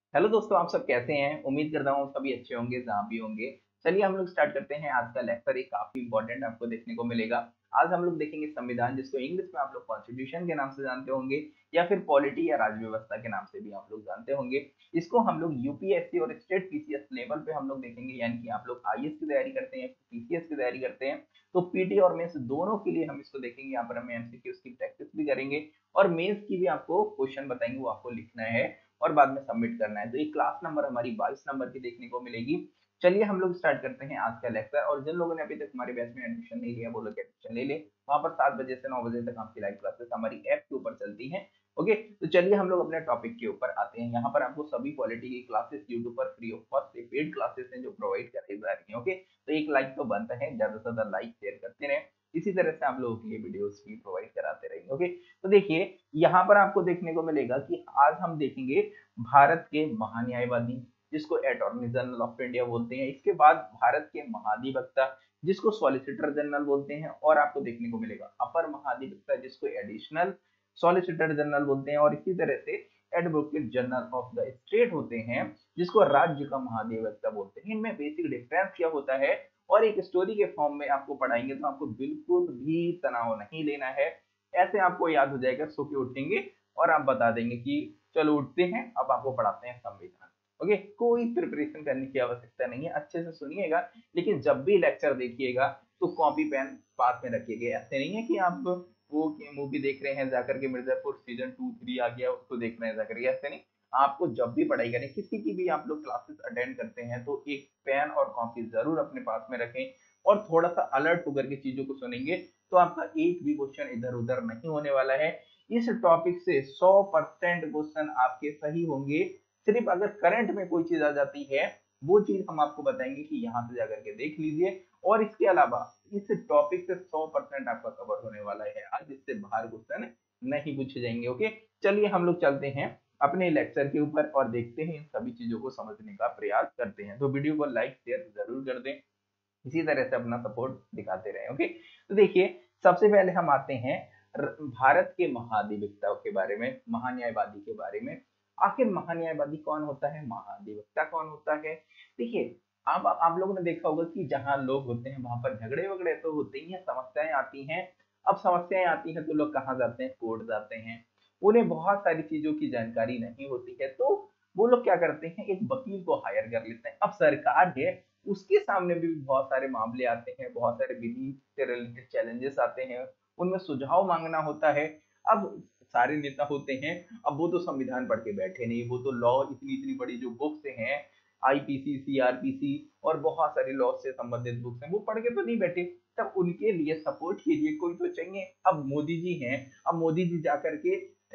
Hello दोस्तों, आप सब कैसे हैं? उम्मीद करता हूँ सभी अच्छे होंगे जहाँ भी होंगे। चलिए हम लोग स्टार्ट करते हैं आज का लेक्चर। एक काफी इंपॉर्टेंट आपको देखने को मिलेगा। आज हम लोग देखेंगे संविधान, जिसको इंग्लिश में आप लोग कॉन्स्टिट्यूशन के नाम से जानते होंगे या फिर पॉलिटी या राज्य व्यवस्था के नाम से भी आप लोग जानते होंगे। इसको हम लोग यूपीएससी और स्टेट पीसीएस लेवल पे हम लोग देखेंगे, यानी कि आप लोग आईएएस की तैयारी करते हैं, पीसीएस की तैयारी करते हैं, तो पीटी और मेंस दोनों के लिए हम इसको देखेंगे। यहाँ पर हम एमसीक्यूज की प्रैक्टिस भी करेंगे और मेंस की भी आपको क्वेश्चन बताएंगे, वो आपको लिखना है और बाद में सबमिट करना है। तो एक क्लास नंबर हमारी 22 नंबर की देखने को मिलेगी। चलिए हम लोग स्टार्ट करते हैं आज का लेक्चर। और जिन लोगों ने अभी तक हमारे बैच में एडमिशन नहीं लिया वो लोग एडमिशन ले ले। वहां पर 7 बजे से 9 बजे तक आपकी लाइव क्लासेस हमारी ऐप के ऊपर चलती हैं। ओके, तो चलिए हम लोग अपने टॉपिक के ऊपर आते हैं। यहाँ पर आपको सभी क्वालिटी की क्लासेस यूट्यूब पर free of cost paid classes हैं जो प्रोवाइड कराई जा रही है। ओके, तो एक लाइक तो बनता है, ज्यादा से ज्यादा लाइक शेयर करते रहे। इसी तरह से आप लोगों के लिए वीडियोस भी प्रोवाइड कराते रहेंगे। ओके, तो देखिए यहाँ पर आपको देखने को मिलेगा कि आज हम देखेंगे भारत के महान्यायवादी, जिसको अटॉर्नी जनरल ऑफ इंडिया बोलते हैं। इसके बाद भारत के महाधिवक्ता, जिसको सॉलिसिटर जनरल बोलते हैं। और आपको देखने को मिलेगा अपर महाधिवक्ता, जिसको एडिशनल सॉलिसिटर जनरल बोलते हैं। और इसी तरह से advocate general of the state होते हैं, जिसको राज्य का महाधिवक्ता बोलते हैं। इनमें बेसिक डिफरेंस क्या होता है और एक स्टोरी के फॉर्म में आपको पढ़ाएंगे, तो आपको बिल्कुल भी तनाव नहीं लेना है। ऐसे आपको याद हो जाएगा, सो के उठेंगे और आप बता देंगे कि चलो उठते हैं, अब आपको पढ़ाते हैं संविधान। ओके, कोई प्रिपरेशन करने की आवश्यकता नहीं है, अच्छे से सुनिएगा। लेकिन जब भी लेक्चर देखिएगा तो कॉपी पेन पास में रखिएगा। ऐसे नहीं है कि आप वो मूवी देख रहे हैं जाकर के, मिर्जापुर सीजन 2 3 आ गया उसको देख रहे हैं जाकर के, ऐसे नहीं। आपको जब भी पढ़ाई करें, किसी की भी आप लोग क्लासेस अटेंड करते हैं, तो एक पेन और कॉपी जरूर अपने पास में रखें और थोड़ा सा अलर्ट होकर के चीजों को सुनेंगे, तो आपका एक भी क्वेश्चन इधर उधर नहीं होने वाला है। इस टॉपिक से 100% क्वेश्चन आपके सही होंगे। सिर्फ अगर करंट में कोई चीज आ जाती है, वो चीज हम आपको बताएंगे कि यहाँ से जाकर के देख लीजिए। और इसके अलावा इस टॉपिक से 100% आपका कवर होने वाला है आज, इससे बाहर क्वेश्चन नहीं पूछे जाएंगे। ओके, चलिए हम लोग चलते हैं अपने लेक्चर के ऊपर और देखते हैं, इन सभी चीजों को समझने का प्रयास करते हैं। तो वीडियो को लाइक शेयर जरूर कर दें, इसी तरह से अपना सपोर्ट दिखाते रहे। ओके, तो देखिए सबसे पहले हम आते हैं भारत के महाधिवक्ता के बारे में, महान्यायवादी के बारे में। आखिर महान्यायवादी कौन होता है, महाधिवक्ता कौन होता है? देखिए, आप लोगों ने देखा होगा कि जहां लोग होते हैं वहां पर झगड़े वगड़े तो होते ही हैं, समस्याएं आती हैं। अब समस्याएं आती हैं तो लोग कहाँ जाते हैं? कोर्ट जाते हैं। उन्हें बहुत सारी चीजों की जानकारी नहीं होती है, तो वो लोग क्या करते हैं, एक वकील को हायर कर लेते हैं। अब सरकार है, उसके सामने भी बहुत सारे मामले आते हैं, बहुत सारे विधि से रिलेटेड चैलेंजेस आते हैं, उनमें सुझाव मांगना होता है। अब सारे नेता होते हैं, अब वो तो संविधान पढ़ के बैठे नहीं, वो तो लॉ इतनी इतनी बड़ी जो बुक्स हैं, आईपीसी सीआरपीसी और बहुत सारी लॉ से संबंधित बुक्स हैं, वो पढ़ के तो नहीं बैठे। तब उनके लिए सपोर्ट के लिए कोई तो चाहिए। अब मोदी जी हैं, अब मोदी जी जाकर के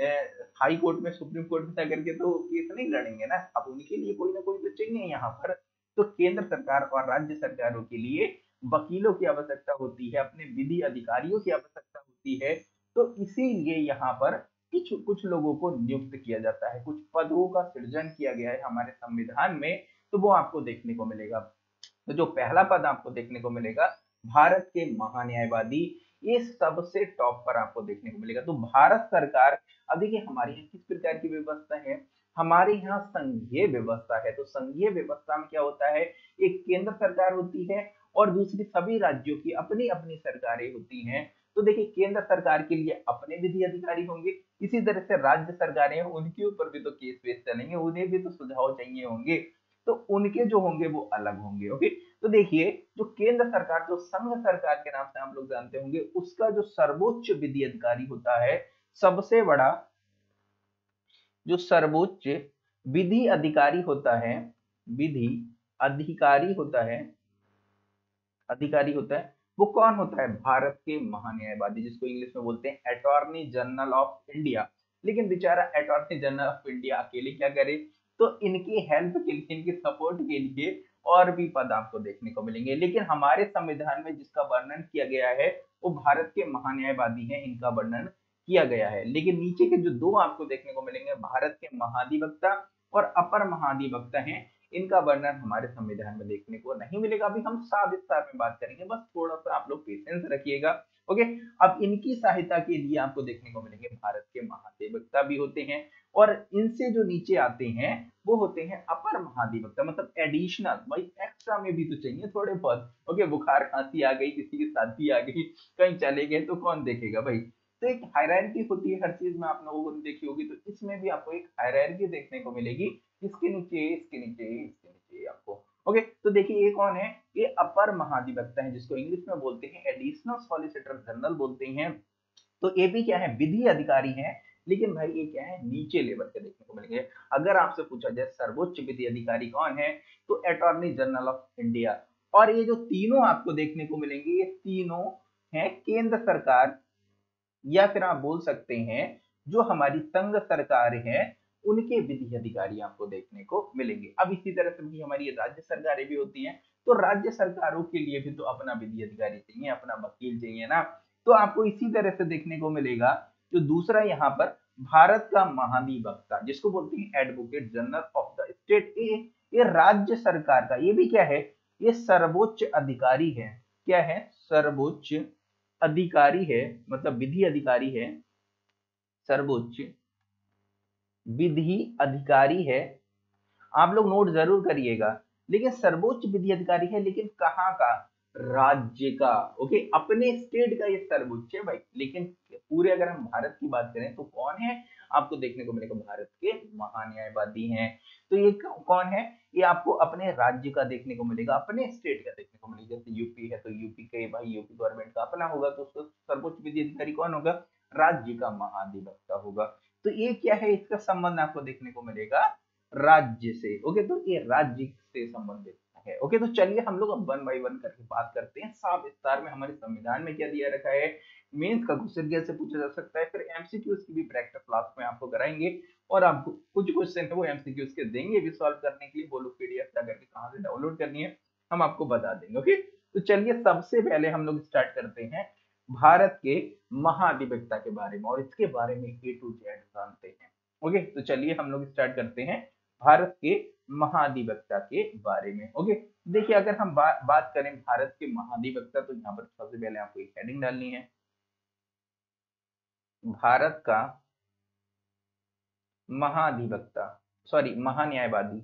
हाई कोर्ट में, सुप्रीम कोर्ट में जाकर के तो केस नहीं लड़ेंगे ना। अब उनके लिए कोई ना कोई तो चाहिए यहाँ पर। तो केंद्र सरकार और राज्य सरकारों के लिए वकीलों की आवश्यकता होती है, अपने विधि अधिकारियों की आवश्यकता होती है। तो इसीलिए यहाँ पर कुछ कुछ लोगों को नियुक्त किया जाता है, कुछ पदों का सृजन किया गया है हमारे संविधान में। तो वो आपको देखने को मिलेगा। तो जो पहला पद आपको देखने को मिलेगा, भारत के महान्यायवादी, ये सबसे टॉप पर आपको देखने को मिलेगा। तो भारत सरकार, अब देखिए हमारे यहाँ किस प्रकार की व्यवस्था है, हमारे यहाँ संघीय व्यवस्था है। तो संघीय व्यवस्था में क्या होता है, एक केंद्र सरकार होती है और दूसरी सभी राज्यों की अपनी अपनी सरकारें होती हैं। तो देखिए, केंद्र सरकार के लिए अपने विधि अधिकारी होंगे, इसी तरह से राज्य सरकारें हैं, उनके ऊपर भी तो केस वेस चलेंगे, उन्हें भी तो सुझाव चाहिए होंगे। तो उनके जो होंगे वो अलग होंगे। ओके, तो देखिए, जो केंद्र सरकार, जो संघ सरकार के नाम से आप लोग जानते होंगे, उसका जो सर्वोच्च विधि अधिकारी होता है, सबसे बड़ा जो सर्वोच्च विधि अधिकारी होता है, विधि अधिकारी होता है, अधिकारी होता है, वो कौन होता है? भारत के महान्यायवादी, जिसको इंग्लिश में बोलते हैं अटॉर्नी जनरल ऑफ इंडिया। लेकिन बेचारा अटॉर्नी जनरल ऑफ इंडिया अकेले क्या करे? तो इनकी हेल्प के लिए, इनके सपोर्ट के लिए और भी पद आपको देखने को मिलेंगे। लेकिन हमारे संविधान में जिसका वर्णन किया गया है वो भारत के महान्यायवादी हैं, इनका वर्णन किया गया है। लेकिन नीचे के जो दो आपको देखने को मिलेंगे, भारत के महाधिवक्ता और अपर महाधिवक्ता हैं, इनका वर्णन हमारे संविधान में देखने को नहीं मिलेगा। अभी हम विस्तार में बात करेंगे, बस थोड़ा सा आप लोग पेशेंस रखिएगा। ओके, अब इनकी सहायता के लिए आपको देखने को मिलेंगे भारत के महाधिवक्ता भी होते हैं, और इनसे जो नीचे आते हैं वो होते हैं अपर महाधिवक्ता, मतलब एडिशनल, भाई एक्स्ट्रा में भी तो चाहिए थोड़े बहुत। ओके, बुखार खांसी आ गई, किसी की शादी आ गई, कहीं चले गए तो कौन देखेगा भाई। तो एक हायरार्की होती है हर चीज में, आप लोगों ने देखी होगी, तो इसमें भी आपको एक हायरार्की देखने को मिलेगी, इसके नीचे इसके नीचे इसके नीचे आपको। ओके, तो देखिए ये कौन है, ये अपर महाधिवक्ता है, जिसको इंग्लिश में बोलते हैं एडिशनल सॉलिसिटर जनरल बोलते हैं। तो ये भी क्या है, विधि अधिकारी है, लेकिन भाई ये क्या है, नीचे लेवल के देखने को मिलेंगे। अगर आपसे पूछा जाए सर्वोच्च विधि अधिकारी कौन है, तो अटॉर्नी जनरल ऑफ इंडिया। और ये जो तीनों आपको देखने को मिलेंगे, ये तीनों हैं केंद्र सरकार, या फिर आप बोल सकते हैं जो हमारी संघ सरकार है उनके विधि अधिकारी आपको देखने को मिलेंगे। अब इसी तरह से भी हमारी राज्य सरकारें भी होती हैं, तो राज्य सरकारों के लिए भी तो अपना विधि अधिकारी चाहिए, अपना वकील चाहिए ना। तो आपको इसी तरह से देखने को मिलेगा। जो दूसरा यहाँ पर भारत का महाधिवक्ता, जिसको बोलते हैं advocate general of the state, ये राज्य सरकार का, ये भी क्या है, ये सर्वोच्च अधिकारी है। क्या है, सर्वोच्च अधिकारी है, मतलब विधि अधिकारी है, सर्वोच्च विधि अधिकारी है। आप लोग नोट जरूर करिएगा, लेकिन सर्वोच्च विधि अधिकारी है, लेकिन कहाँ का, राज्य का। ओके, अपने स्टेट का ये सर्वोच्च है भाई, लेकिन पूरे अगर हम भारत की बात करें तो कौन है, आपको देखने को मिलेगा भारत के महान्यायवादी हैं। तो ये कौन है, ये आपको अपने राज्य का देखने को मिलेगा, अपने स्टेट का देखने को मिलेगा। जैसे यूपी है तो यूपी के भाई यूपी गवर्नमेंट का अपना होगा, तो उसका सर्वोच्च विधि अधिकारी कौन होगा, राज्य का महाधिवक्ता होगा। तो ये क्या है, इसका संबंध आपको देखने को मिलेगा राज्य से। ओके, तो ये राज्य से संबंधित है। ओके, तो चलिए हम लोग अब वन बाय वन करके बात करते हैं। साफ विस्तार में हमारे संविधान में क्या दिया रखा है, मेंस का क्वेश्चन कैसे पूछा जा सकता है, फिर एमसीक्यूज की भी प्रैक्टिस क्लास में आपको कराएंगे, और आपको कुछ क्वेश्चन है वो एमसीक्यूज के देंगे भी सॉल्व करने के लिए। बोलो पीडीएफ जाकर के कहाँ से डाउनलोड करनी है हम आपको बता देंगे। ओके, तो चलिए सबसे पहले हम लोग स्टार्ट करते हैं भारत के महाधिवक्ता के बारे में, और इसके बारे में ए टू जेड जानते हैं। ओके, तो चलिए हम लोग स्टार्ट करते हैं भारत के महाधिवक्ता के बारे में। ओके, देखिए अगर हम बात करें भारत के महाधिवक्ता, तो यहाँ पर सबसे पहले आपको एक हेडिंग डालनी है, भारत का महाधिवक्ता, सॉरी महान्यायवादी,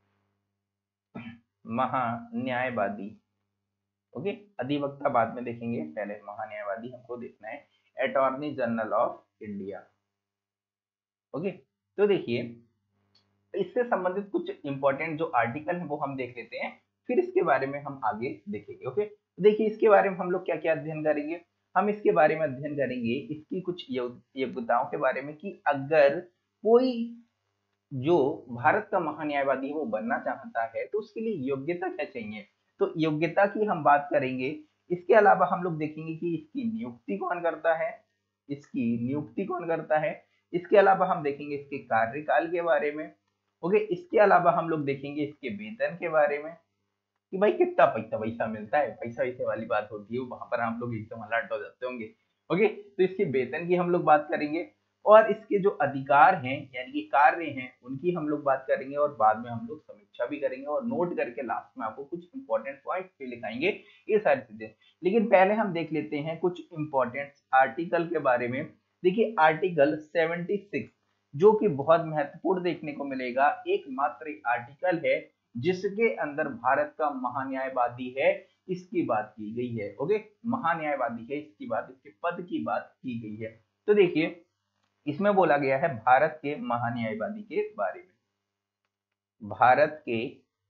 महान्यायवादी। ओके, अधिवक्ता बाद में देखेंगे, पहले महान्यायवादी हमको देखना है, attorney general of India. Okay, तो देखिए इससे संबंधित कुछ इंपॉर्टेंट जो आर्टिकल है वो हम देख लेते हैं, फिर इसके बारे में हम आगे देखेंगे। ओके, देखिए इसके बारे में हम लोग क्या क्या अध्ययन करेंगे, हम इसके बारे में अध्ययन करेंगे इसकी कुछ योग्यताओं के बारे में, कि अगर कोई जो भारत का महान्यायवादी है वो बनना चाहता है तो उसके लिए योग्यता क्या चाहिए, तो योग्यता की हम बात करेंगे। इसके अलावा हम लोग देखेंगे कि इसकी नियुक्ति कौन करता है, इसकी नियुक्ति कौन करता है। इसके अलावा हम देखेंगे इसके कार्यकाल के बारे में। ओके, इसके अलावा हम लोग देखेंगे इसके वेतन के बारे में, कि भाई कितना पैसा पैसा मिलता है, पैसा वैसे वाली बात होती है, वहां पर आप लोग एकदम अलर्ट हो जाते होंगे। ओके, तो इसके वेतन की हम लोग बात करेंगे, और इसके जो अधिकार हैं यानी कि कार्य हैं उनकी हम लोग बात करेंगे, और बाद में हम लोग समीक्षा भी करेंगे, और नोट करके लास्ट में आपको कुछ इंपॉर्टेंट पॉइंट भी लिखाएंगे, ये सारी चीजें। लेकिन पहले हम देख लेते हैं कुछ इंपॉर्टेंट आर्टिकल के बारे में। देखिए आर्टिकल 76 जो कि बहुत महत्वपूर्ण देखने को मिलेगा, एकमात्र आर्टिकल है जिसके अंदर भारत का महान्यायवादी है इसकी बात की गई है। ओके, महान्यायवादी है इसकी बात, इसके पद की बात की गई है। तो देखिए इसमें बोला गया है भारत के महान्यायवादी के बारे में, भारत के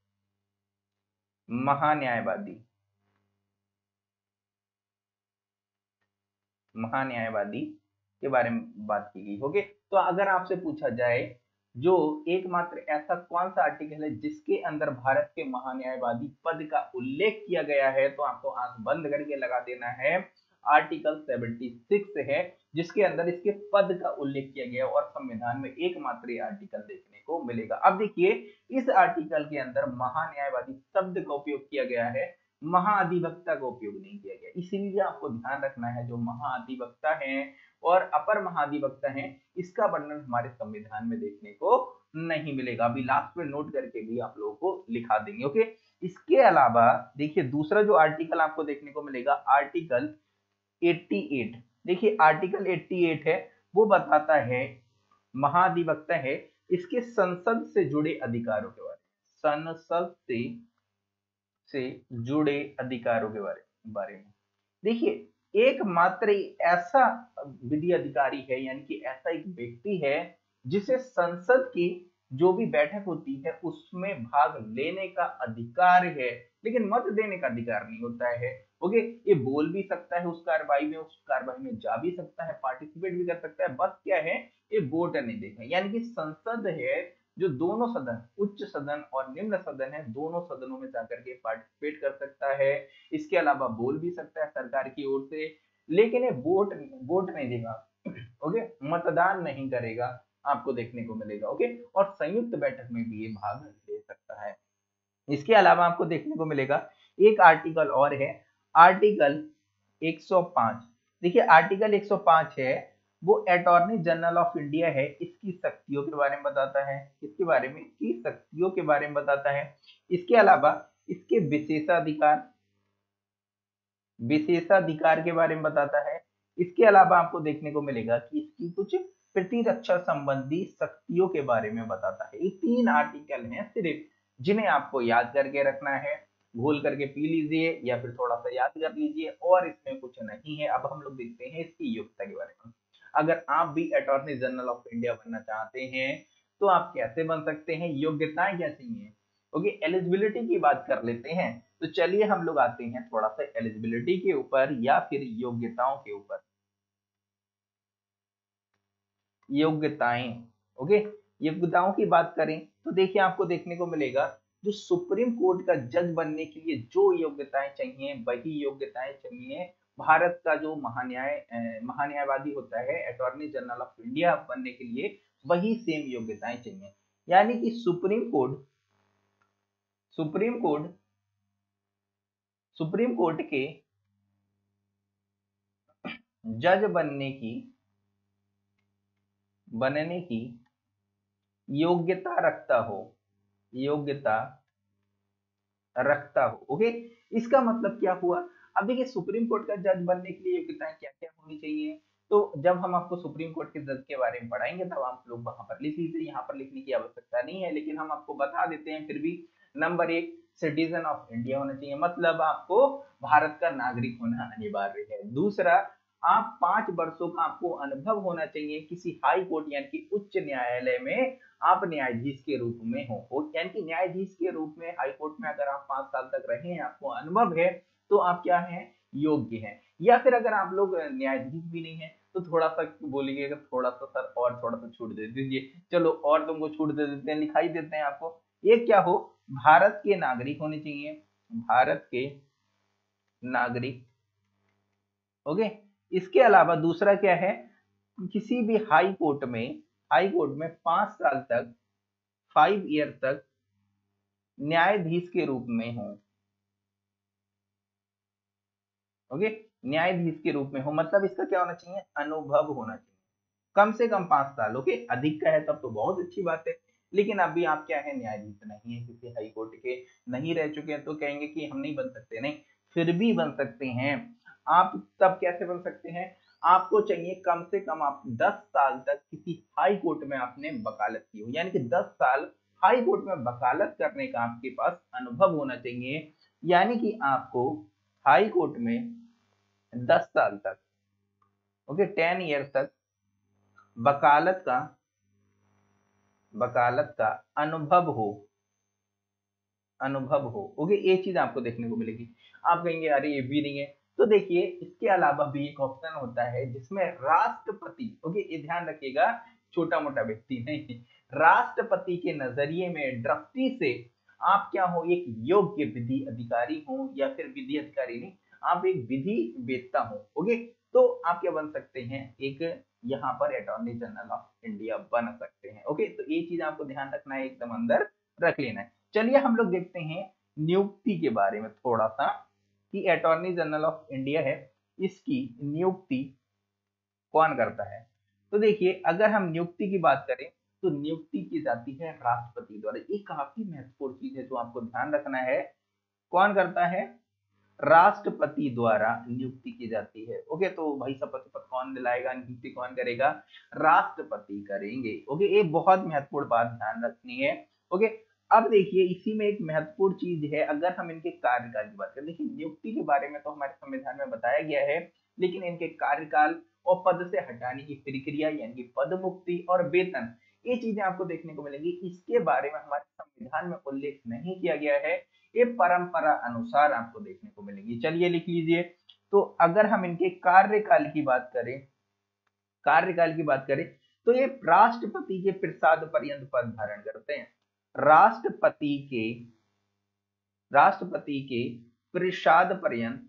महान्यायवादी, महान्यायवादी के बारे में बात की गई। ओके, तो अगर आपसे पूछा जाए जो एकमात्र ऐसा कौन सा आर्टिकल है जिसके अंदर भारत के महान्यायवादी पद का उल्लेख किया गया है, तो आपको आंख बंद करके लगा देना है आर्टिकल 76 है, जिसके अंदर इसके पद का उल्लेख किया गया और संविधान में एकमात्र आर्टिकल देखने को मिलेगा। अब देखिए इस आर्टिकल के अंदर महान्यायवादी शब्द का उपयोग किया गया है, महाधिवक्ता का उपयोग नहीं किया गया, इसीलिए आपको ध्यान रखना है जो महाधिवक्ता हैं और अपर महाधिवक्ता हैं, इसका वर्णन हमारे संविधान में देखने को नहीं मिलेगा। अभी लास्ट में नोट करके भी आप लोगों को लिखा देंगे। ओके, इसके अलावा देखिए दूसरा जो आर्टिकल आपको देखने को मिलेगा, आर्टिकल 88। देखिए आर्टिकल 88 है, वो बताता है महाधिवक्ता है इसके संसद से जुड़े अधिकारों के बारे में, संसद से जुड़े अधिकारों के बारे में। देखिए एकमात्र ऐसा विधि अधिकारी है, यानी कि ऐसा एक व्यक्ति है जिसे संसद की जो भी बैठक होती है उसमें भाग लेने का अधिकार है, लेकिन मत देने का अधिकार नहीं होता है। ओके, ये बोल भी सकता है उस कार्रवाई में जा भी सकता है, पार्टिसिपेट भी कर सकता है, बस क्या है ये वोट नहीं देगा। यानी कि संसद है जो दोनों सदन, उच्च सदन और निम्न सदन है, दोनों सदनों में जाकर के पार्टिसिपेट कर सकता है। इसके अलावा बोल भी सकता है सरकार की ओर से, लेकिन ये वोट नहीं देगा। ओके, मतदान नहीं करेगा, आपको देखने को मिलेगा। ओके, और संयुक्त बैठक में भी ये भाग ले सकता है। इसके अलावा आपको देखने को मिलेगा एक आर्टिकल और है, आर्टिकल 105। देखिए आर्टिकल 105 है वो अटॉर्नी जनरल ऑफ इंडिया है, इसकी शक्तियों के बारे में बताता है, इसके बारे में, इसकी शक्तियों के बारे में बताता है। इसके अलावा इसके विशेषाधिकार के बारे में बताता है। इसके अलावा आपको देखने को मिलेगा कि इसकी कुछ प्रतिरक्षा संबंधी शक्तियों के बारे में बताता है। ये 3 आर्टिकल हैं सिर्फ, जिन्हें आपको याद करके रखना है। घोल करके पी लीजिए या फिर थोड़ा सा याद कर लीजिए, और इसमें कुछ नहीं है। अब हम लोग देखते हैं इसकी योग्यता के बारे में। अगर आप भी अटॉर्नी जनरल ऑफ इंडिया बनना चाहते हैं तो आप कैसे बन सकते हैं, योग्यताएं क्या चाहिए। ओके, एलिजिबिलिटी की बात कर लेते हैं। तो चलिए हम लोग आते हैं थोड़ा सा एलिजिबिलिटी के ऊपर या फिर योग्यताओं के ऊपर। योग्यताएं, ओके, योग्यताओं की बात करें तो देखिए आपको देखने को मिलेगा जो सुप्रीम कोर्ट का जज बनने के लिए जो योग्यताएं चाहिए वही योग्यताएं चाहिए भारत का जो महान्यायवादी होता है, अटॉर्नी जनरल ऑफ इंडिया बनने के लिए वही सेम योग्यताएं चाहिए। यानी कि सुप्रीम कोर्ट के जज बनने की योग्यता रखता हो। ओके, इसका मतलब क्या हुआ। अब देखिए सुप्रीम कोर्ट का जज बनने के लिए योग्यताएं क्या क्या होनी चाहिए, तो जब हम आपको सुप्रीम कोर्ट के जज के बारे में पढ़ाएंगे तब आप लोग वहां पर लिख लीजिए, यहाँ पर लिखने की आवश्यकता नहीं है, लेकिन हम आपको बता देते हैं फिर भी। नंबर 1, सिटीजन ऑफ इंडिया होना चाहिए, मतलब आपको भारत का नागरिक होना अनिवार्य है। दूसरा, आप 5 वर्षों का आपको अनुभव होना चाहिए किसी हाई कोर्ट यानी कि उच्च न्यायालय में आप न्यायाधीश के रूप में हो, यानी कि न्यायाधीश के रूप में हाई कोर्ट में अगर आप 5 साल तक रहे हैं, आपको अनुभव है, तो आप क्या हैं, योग्य हैं। या फिर अगर आप लोग न्यायाधीश भी नहीं है तो थोड़ा सा बोलिएगा, थोड़ा सा सर और थोड़ा सा छूट दे दीजिए, चलो और तुमको छूट दे देते हैं, लिखाई देते हैं आपको। ये क्या हो, भारत के नागरिक होने चाहिए, भारत के नागरिक। ओके, इसके अलावा दूसरा क्या है, किसी भी हाई कोर्ट में 5 साल तक, 5 ईयर तक न्यायाधीश के रूप में हो। ओके, न्यायाधीश के रूप में हो, मतलब इसका क्या होना चाहिए, अनुभव होना चाहिए, कम से कम 5 साल। ओके, अधिक का है तब तो बहुत अच्छी बात है, लेकिन अभी आप क्या है, न्यायाधीश नहीं है, किसी हाई कोर्ट के नहीं रह चुके हैं तो कहेंगे कि हम नहीं बन सकते, नहीं, फिर भी बन सकते हैं आप। तब कैसे बन सकते हैं, आपको चाहिए कम से कम आप 10 साल तक किसी हाई कोर्ट में आपने वकालत की हो, यानी कि 10 साल हाई कोर्ट में वकालत करने का आपके पास अनुभव होना चाहिए। यानी कि आपको हाई कोर्ट में 10 साल तक, ओके, 10 ईयर तक वकालत का अनुभव हो। ओके, ये चीज आपको देखने को मिलेगी। आप कहेंगे अरे ये भी नहीं है, तो देखिए इसके अलावा भी एक ऑप्शन होता है जिसमें राष्ट्रपति, ओके, ये ध्यान रखिएगा, छोटा मोटा व्यक्ति नहीं, राष्ट्रपति के नजरिए में दृष्टि से आप क्या हो, एक योग्य विधि अधिकारी हो, या फिर विधि अधिकारी नहीं, आप एक विधि वेत्ता हो। ओके, तो आप क्या बन सकते हैं, एक यहाँ पर अटॉर्नी जनरल ऑफ इंडिया बन सकते हैं। ओके, तो ये चीज आपको ध्यान रखना है, एकदम अंदर रख लेना है। चलिए हम लोग देखते हैं नियुक्ति के बारे में थोड़ा सा, कि अटॉर्नी जनरल ऑफ इंडिया है, इसकी नियुक्ति कौन करता है? तो देखिए अगर हम नियुक्ति की बात करें तो नियुक्ति की जाती है राष्ट्रपति द्वारा। ये काफी महत्वपूर्ण चीज है जो आपको ध्यान रखना है। कौन करता है? राष्ट्रपति द्वारा नियुक्ति की जाती है। ओके, तो भाई शपथ शपथ कौन दिलाएगा, नियुक्ति कौन करेगा? राष्ट्रपति करेंगे। ओके, ये बहुत महत्वपूर्ण बात ध्यान रखनी है। ओके, अब देखिए इसी में एक महत्वपूर्ण चीज है, अगर हम इनके कार्यकाल की बात करें। देखिए नियुक्ति के बारे में तो हमारे संविधान में बताया गया है, लेकिन इनके कार्यकाल और पद से हटाने की प्रक्रिया यानी कि पद मुक्ति और वेतन, ये चीजें आपको देखने को मिलेंगी। इसके बारे में हमारे संविधान में उल्लेख नहीं किया गया है, ये परंपरा अनुसार आपको देखने को मिलेगी। चलिए लिख लीजिए। तो अगर हम इनके कार्यकाल की बात करें, कार्यकाल की बात करें तो ये राष्ट्रपति के प्रसाद पर्यंत पद धारण करते हैं। राष्ट्रपति के प्रसाद पर्यंत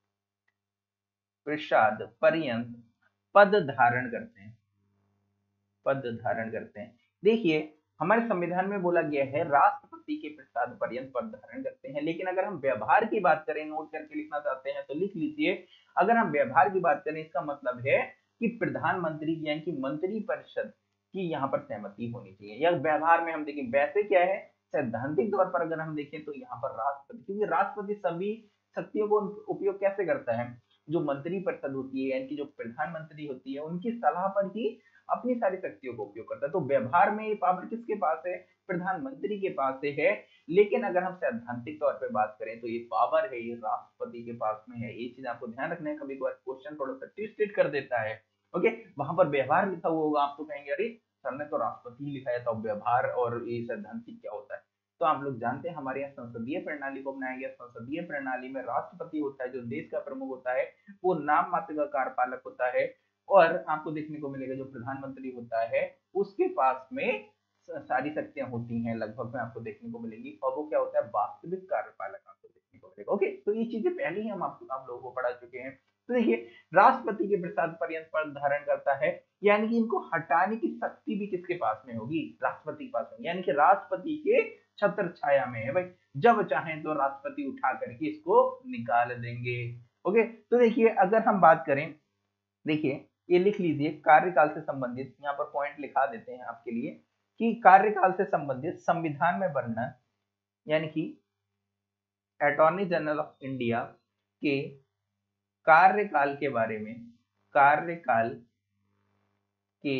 पद धारण करते हैं, पद धारण करते हैं। देखिए हमारे संविधान में बोला गया है राष्ट्रपति के प्रसाद पर्यंत पद धारण करते हैं, लेकिन अगर हम व्यवहार की बात करें, नोट करके लिखना चाहते हैं तो लिख लीजिए। अगर हम व्यवहार की बात करें इसका मतलब है कि प्रधानमंत्री यानी कि मंत्रिपरिषद की यहाँ पर सहमति होनी चाहिए। या व्यवहार में हम देखें वैसे क्या है, सैद्धांतिक तौर पर अगर हम देखें तो यहाँ पर राष्ट्रपति, क्योंकि राष्ट्रपति सभी शक्तियों को उपयोग कैसे करता है, जो मंत्रिपरिषद होती है यानी कि जो प्रधानमंत्री होती है उनकी सलाह पर ही अपनी सारी शक्तियों को उपयोग करता है। तो व्यवहार में ये पावर किसके पास है? प्रधानमंत्री के पास से है। लेकिन अगर हम सैद्धांतिक तौर पे बात करें तो ये पावर है ये राष्ट्रपति के पास में है। ये चीज आपको ध्यान रखना है, कभी कभार क्वेश्चन थोड़ा सा ट्विस्टेड कर देता है। ओके, वहां पर व्यवहार लिखा हुआ होगा, आप तो कहेंगे अरे सर ने तो राष्ट्रपति ही लिखा है, तो व्यवहार और ये सैद्धांतिक क्या होता है? तो आप लोग जानते हैं हमारे यहाँ संसदीय प्रणाली को बनाया गया। संसदीय प्रणाली में राष्ट्रपति होता है जो देश का प्रमुख होता है, वो नाम मात्र का कार्यपालक होता है। और आपको देखने को मिलेगा जो प्रधानमंत्री होता है उसके पास में सारी शक्तियां होती हैं लगभग में, आपको देखने को मिलेंगी। और वो क्या होता है? वास्तविक कार्यपालक आपको देखने को मिलेगा। ओके, तो ये चीजें पहले ही हम आप लोगों को पढ़ा चुके हैं। तो देखिए राष्ट्रपति के प्रसाद पर्यंत पद धारण करता है, यानी कि इनको हटाने की शक्ति भी किसके पास में होगी? राष्ट्रपति के पास में, यानी कि राष्ट्रपति के छत्र छाया में है भाई। जब चाहें तो राष्ट्रपति उठा करके इसको निकाल देंगे। ओके, तो देखिए अगर हम बात करें, देखिए ये लिख लीजिए कार्यकाल से संबंधित, यहाँ पर पॉइंट लिखा देते हैं आपके लिए कि कार्यकाल से संबंधित संविधान में वर्णन यानी कि अटॉर्नी जनरल ऑफ इंडिया के कार्यकाल के बारे में, कार्यकाल के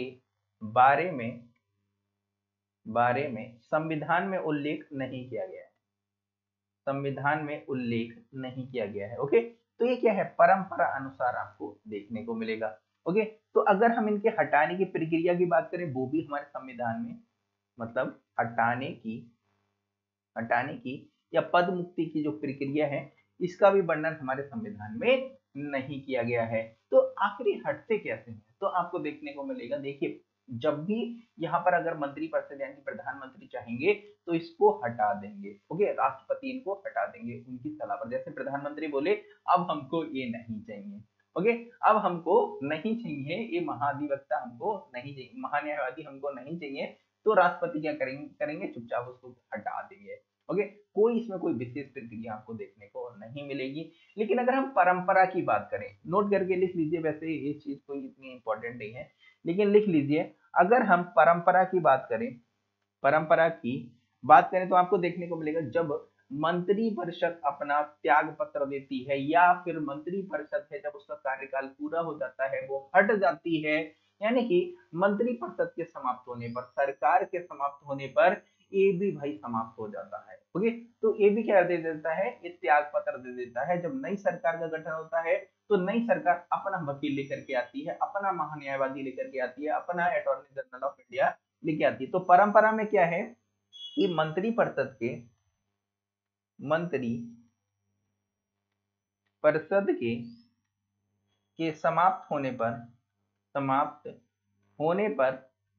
बारे में संविधान में उल्लेख नहीं किया गया है, संविधान में उल्लेख नहीं किया गया है। ओके, तो ये क्या है? परंपरा अनुसार आपको देखने को मिलेगा। ओके, तो अगर हम इनके हटाने की प्रक्रिया की बात करें, वो भी हमारे संविधान में, मतलब हटाने की या पद मुक्ति की जो प्रक्रिया है इसका भी वर्णन हमारे संविधान में नहीं किया गया है। तो आखिर हटते कैसे हैं? तो आपको देखने को मिलेगा। देखिए जब भी यहाँ पर अगर मंत्रिपरिषद यानी प्रधानमंत्री चाहेंगे तो इसको हटा देंगे। ओके, राष्ट्रपति इनको हटा देंगे उनकी सलाह पर। जैसे प्रधानमंत्री बोले अब हमको ये नहीं चाहिए, ओके, अब हमको नहीं चाहिए ये महाधिवक्ता, हमको नहीं चाहिए महान्यायवादी, हमको नहीं चाहिए, तो राष्ट्रपति क्या करेंगे चुपचाप उसको हटा देंगे। ओके, कोई इसमें कोई विशेष प्रक्रिया आपको देखने को नहीं मिलेगी। लेकिन अगर हम परंपरा की बात करें, नोट करके लिख लीजिए, वैसे ये चीज कोई इतनी इंपॉर्टेंट नहीं है लेकिन लिख लीजिए। अगर हम परंपरा की बात करें तो आपको देखने को मिलेगा जब मंत्रिपरिषद अपना त्याग पत्र देती है या फिर मंत्रिपरिषद है जब उसका कार्यकाल पूरा हो जाता है वो हट जाती है, यानी कि मंत्रिपरिषद के समाप्त होने पर, सरकार के समाप्त होने पर ये भी भाई समाप्त हो जाता है। ओके, तो ये भी क्या दे देता है? ये त्याग पत्र दे देता है। जब नई सरकार का गठन होता है तो नई सरकार अपना वकील लेकर के आती है, अपना महान्यायवादी लेकर के आती है, अपना अटॉर्नी जनरल ऑफ इंडिया लेके आती है। तो परंपरा में क्या है कि मंत्रिपरिषद के समाप्त होने पर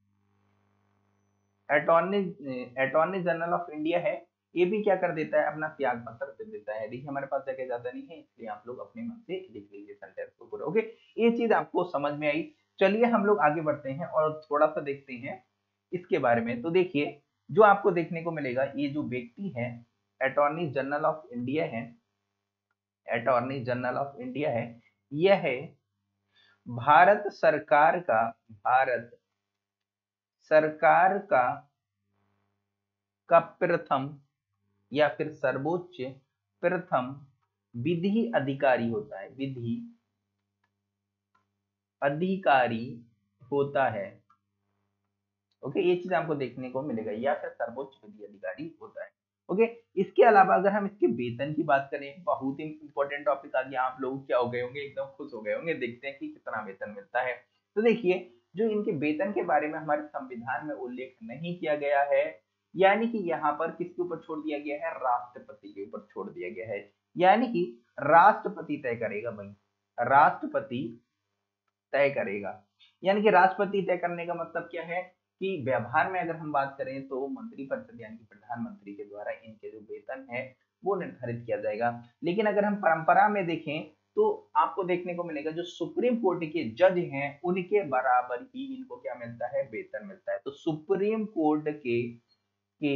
अटॉर्नी जनरल ऑफ इंडिया है ये भी क्या कर देता है? अपना त्याग पत्र दे देता है। देखिए हमारे पास जगह ज्यादा नहीं है इसलिए आप लोग अपने मन से लिख लीजिए सेंटेंस को पूरा। ओके, ये चीज आपको समझ में आई। चलिए हम लोग आगे बढ़ते हैं और थोड़ा सा देखते हैं इसके बारे में। तो देखिए जो आपको देखने को मिलेगा, ये जो व्यक्ति है अटॉर्नी जनरल ऑफ इंडिया है, अटॉर्नी जनरल ऑफ इंडिया है, यह है भारत सरकार का भारत सरकार का प्रथम या फिर सर्वोच्च प्रथम विधि अधिकारी होता है, विधि अधिकारी होता है। ओके, ये चीज आपको देखने को मिलेगा, या फिर सर्वोच्च विधि अधिकारी होता है। ओके, इसके अलावा अगर हम इसके वेतन की बात करें, बहुत ही इंपॉर्टेंट टॉपिक आ गया, आप लोग क्या हो गए होंगे, एकदम खुश हो गए होंगे। देखते हैं कि कितना वेतन मिलता है। तो देखिए, जो इनके वेतन के बारे में हमारे संविधान में उल्लेख नहीं किया गया है, यानी कि यहाँ पर किसके ऊपर छोड़ दिया गया है, राष्ट्रपति के ऊपर छोड़ दिया गया है। यानी कि राष्ट्रपति तय करेगा भाई, राष्ट्रपति तय करेगा। यानी कि राष्ट्रपति तय करने का मतलब क्या है कि व्यवहार में अगर हम बात करें तो मंत्रिपरिषद यानी कि प्रधानमंत्री के द्वारा इनके जो वेतन है वो निर्धारित किया जाएगा। लेकिन अगर हम परंपरा में देखें तो आपको देखने को मिलेगा जो सुप्रीम कोर्ट के जज हैं उनके बराबर ही इनको क्या मिलता है, वेतन मिलता है। तो सुप्रीम कोर्ट के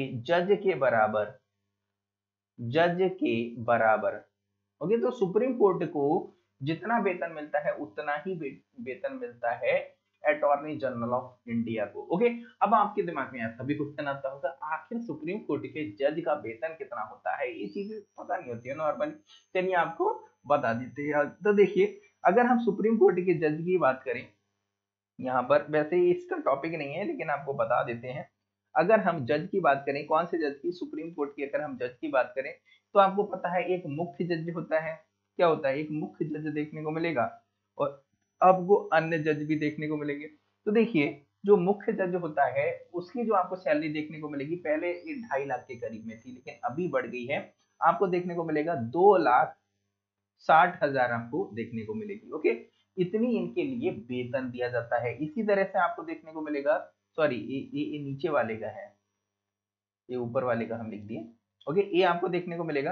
जज के बराबर। ओके, तो सुप्रीम कोर्ट को जितना वेतन मिलता है उतना ही वेतन मिलता है अटॉर्नी जनरल ऑफ इंडिया को। ओके, अब आपके दिमाग में ऐसा भी क्वेश्चन आता होगा, आखिर सुप्रीम कोर्ट के जज का वेतन कितना होता है, ये चीजें पता नहीं होती है नॉर्मली। चलिए आपको बता देते हैं। तो देखिए, अगर हम सुप्रीम कोर्ट के जज की बात करें, यहाँ पर वैसे इसका टॉपिक नहीं है लेकिन आपको बता देते हैं। अगर हम जज की बात करें, कौन से जज की, सुप्रीम कोर्ट की अगर हम जज की बात करें तो आपको पता है एक मुख्य जज होता है। क्या होता है, एक मुख्य जज देखने को मिलेगा और आपको अन्य जज भी देखने को मिलेंगे। तो देखिए, जो मुख्य जज होता है उसकी जो आपको सैलरी देखने को मिलेगी, पहले ये 2.5 लाख के करीब में थी लेकिन अभी बढ़ गई है, आपको देखने को मिलेगा 2,60,000 आपको देखने को मिलेगी। ओके, इतनी इनके लिए वेतन दिया जाता है। इसी तरह से आपको देखने को मिलेगा, सॉरी ये नीचे वाले का है, ये ऊपर वाले का हम लिख दिए। ओके, ये आपको देखने को मिलेगा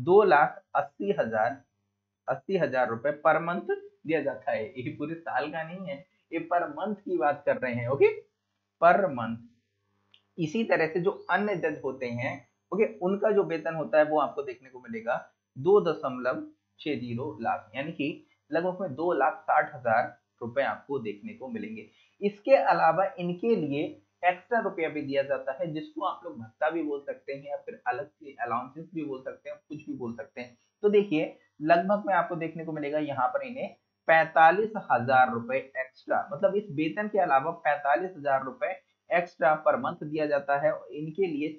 2,80,000 रुपए पर मंथ दिया जाता है। ये पूरे साल का नहीं है, ये पर मंथ की बात कर रहे हैं। Okay, per month. इसी तरह से जो अन्य जज होते हैं, ओके, उनका जो वेतन होता है वो आपको देखने को मिलेगा 2.60 लाख, यानी कि लगभग में 2,60,000 रुपए आपको देखने को मिलेंगे। इसके अलावा इनके लिए एक्स्ट्रा रुपया भी दिया जाता है, जिसको आप लोग भत्ता भी बोल सकते हैं या फिर अलग से अलाउंसेस भी बोल सकते हैं, कुछ भी बोल सकते हैं। तो देखिए, लगभग में आपको देखने को मिलेगा यहाँ पर इन्हें 45,000 रुपए एक्स्ट्रा, मतलब इस वेतन के अलावा 45,000 रुपए एक्स्ट्रा पर मंथ दिया जाता है। इनके लिए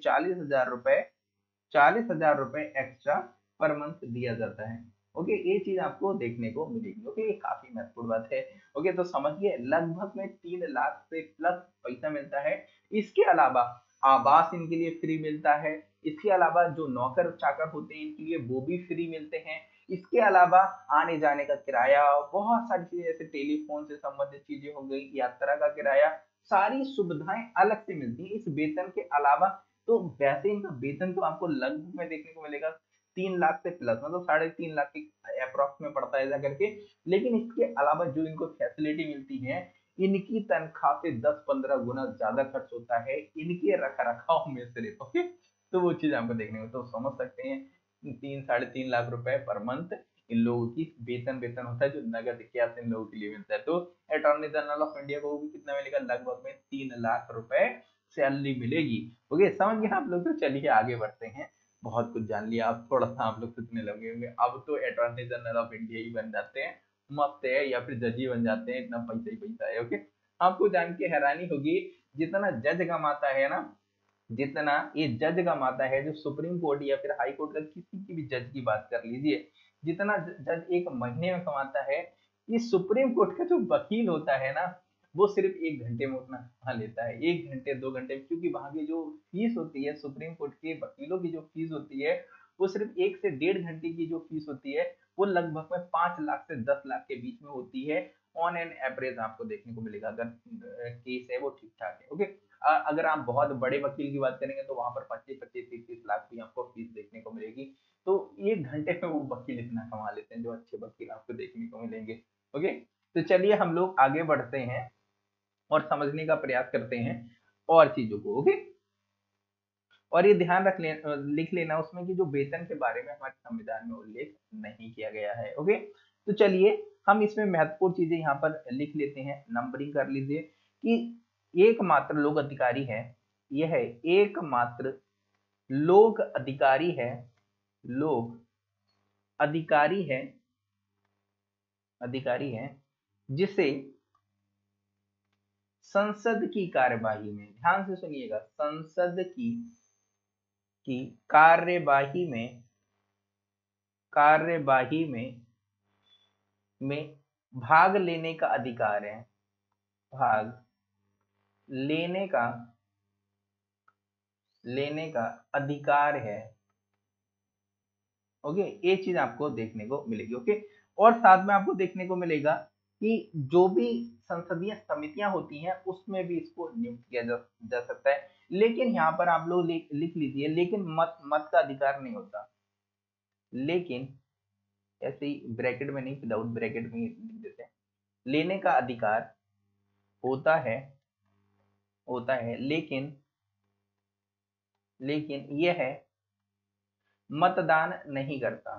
40,000 रुपए एक्स्ट्रा पर मंथ दिया जाता है। ओके, ये चीज आपको देखने को मिलेगी। ओके, ये काफी महत्वपूर्ण बात है। ओके, तो समझिए लगभग में 3 लाख से प्लस पैसा मिलता है। इसके अलावा आवास इनके लिए फ्री मिलता है। इसके अलावा जो नौकर चाकर होते हैं इनके लिए वो भी फ्री मिलते हैं। इसके अलावा आने जाने का किराया, बहुत सारी चीजें जैसे टेलीफोन से संबंधित चीजें हो गई, यात्रा का किराया, सारी सुविधाएं अलग से मिलती है इस वेतन के अलावा। तो वैसे इनका वेतन तो आपको लगभग में देखने को मिलेगा 3 लाख से प्लस, मतलब 3.5 लाख के अप्रोक्स में पड़ता है ऐसा करके। लेकिन इसके अलावा जो इनको फैसिलिटी मिलती है, इनकी तनख्वाह से 10-15 गुना ज्यादा खर्च होता है इनके रख रखाव में सिर्फ। ओके, तो वो चीज आपको देखने को, तो समझ सकते हैं 3-3.5 लाख रुपए पर मंथ इन लोगों की वेतन होता है जो नगद कैश इन लोगों के लिए मिलता है। तो अटॉर्नी जनरल ऑफ इंडिया को भी कितना मिलेगा, लगभग में 3 लाख रुपए सैलरी मिलेगी। ओके, समझ गए आप लोग। तो चलिए आगे बढ़ते हैं, बहुत कुछ जान लिया, अब थोड़ा सा आप लोग सोचने लगे होंगे अब तो अटॉर्नी जनरल ऑफ इंडिया ही बन जाते हैं, मस्त है, या फिर जज ही बन जाते हैं, इतना पैसा ही पैसा है। ओके, आपको जान के हैरानी होगी, जितना जज कमाता है ना, जितना ये जज कमाता है, जो सुप्रीम कोर्ट या फिर हाई कोर्ट का किसी की भी जज की बात कर लीजिए, जितना जज एक महीने में कमाता है, ये सुप्रीम कोर्ट का जो वकील होता है ना, वो सिर्फ 1 घंटे में उतना कमा लेता है। 1 घंटे 2 घंटे में, क्योंकि वहां की जो फीस होती है, सुप्रीम कोर्ट के वकीलों की जो फीस होती है, वो सिर्फ 1 से 1.5 घंटे की जो फीस होती है वो लगभग में 5 लाख से 10 लाख के बीच में होती है। ऑन एन एवरेज आपको देखने को मिलेगा, अगर केस है वो ठीक ठाक है। ओके, अगर आप बहुत बड़े वकील की बात करेंगे तो वहां पर 25-25-30-30 लाख भी आपको फीस देखने को मिलेगी। तो 1 घंटे में वो वकील इतना कमा लेते हैं, जो अच्छे वकील आपको देखने को मिलेंगे। ओके, तो चलिए हम लोग आगे बढ़ते हैं और समझने का प्रयास करते हैं और चीजों को। ओके, और ये ध्यान लिख लेना उसमें कि जो वेतन के बारे में हमारे संविधान में उल्लेख नहीं किया गया है। ओके, तो चलिए हम इसमें महत्वपूर्ण चीजें यहाँ पर लिख लेते हैं, नंबरिंग कर लीजिए कि एकमात्र लोक अधिकारी है, यह एकमात्र लोक अधिकारी है, लोक अधिकारी है, अधिकारी है जिसे संसद की कार्यवाही में, ध्यान से सुनिएगा, संसद की कार्यवाही में, कार्यवाही में भाग लेने का अधिकार है, भाग लेने का अधिकार है। ओके, ये चीज आपको देखने को मिलेगी। ओके, और साथ में आपको देखने को मिलेगा कि जो भी संसदीय समितियां होती हैं उसमें भी इसको नियुक्त किया जा सकता है। लेकिन यहाँ पर आप लोग लिख लीजिए, लेकिन मत का अधिकार नहीं होता, लेकिन ऐसे ही ब्रैकेट में नहीं, विदाउट ब्रैकेट में लिख देते हैं, लेने का अधिकार होता है, लेकिन यह मतदान नहीं करता,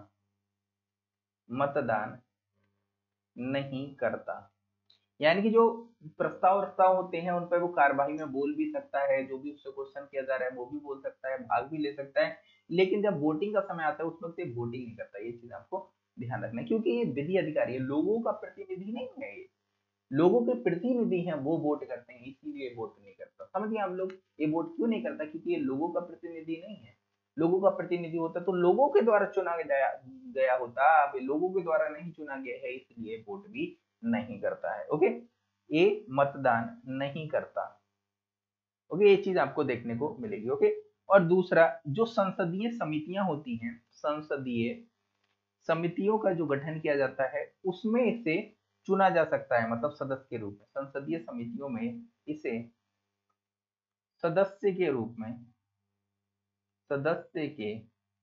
मतदान नहीं करता। यानी कि जो प्रस्ताव होते हैं उन पर वो कार्यवाही में बोल भी सकता है, जो भी उससे क्वेश्चन किया जा रहा है वो भी बोल सकता है, भाग भी ले सकता है, लेकिन जब वोटिंग का समय आता है उस वक्त ये वोटिंग नहीं करता। ये चीज आपको ध्यान रखना है, क्योंकि ये विधि अधिकारी है, लोगों का प्रतिनिधि नहीं है, ये लोगों के प्रतिनिधि हैं, वो वोट करते हैं, इसीलिए वोट नहीं करता। समझिए आप लोग, ये वोट क्यों नहीं करता, क्योंकि ये लोगों का प्रतिनिधि नहीं है। लोगों का प्रतिनिधि होता तो लोगों के द्वारा चुना गया होता, अब लोगों के द्वारा नहीं चुना गया है, इसलिए वोट भी नहीं करता है। ओके, ये मतदान नहीं करता। ओके, ये चीज आपको देखने को मिलेगी। ओके, और दूसरा, जो संसदीय समितियां होती हैं, संसदीय समितियों का जो गठन किया जाता है उसमें इसे चुना जा सकता है, मतलब सदस्य के रूप में। संसदीय समितियों में इसे सदस्य के रूप में, सदस्य के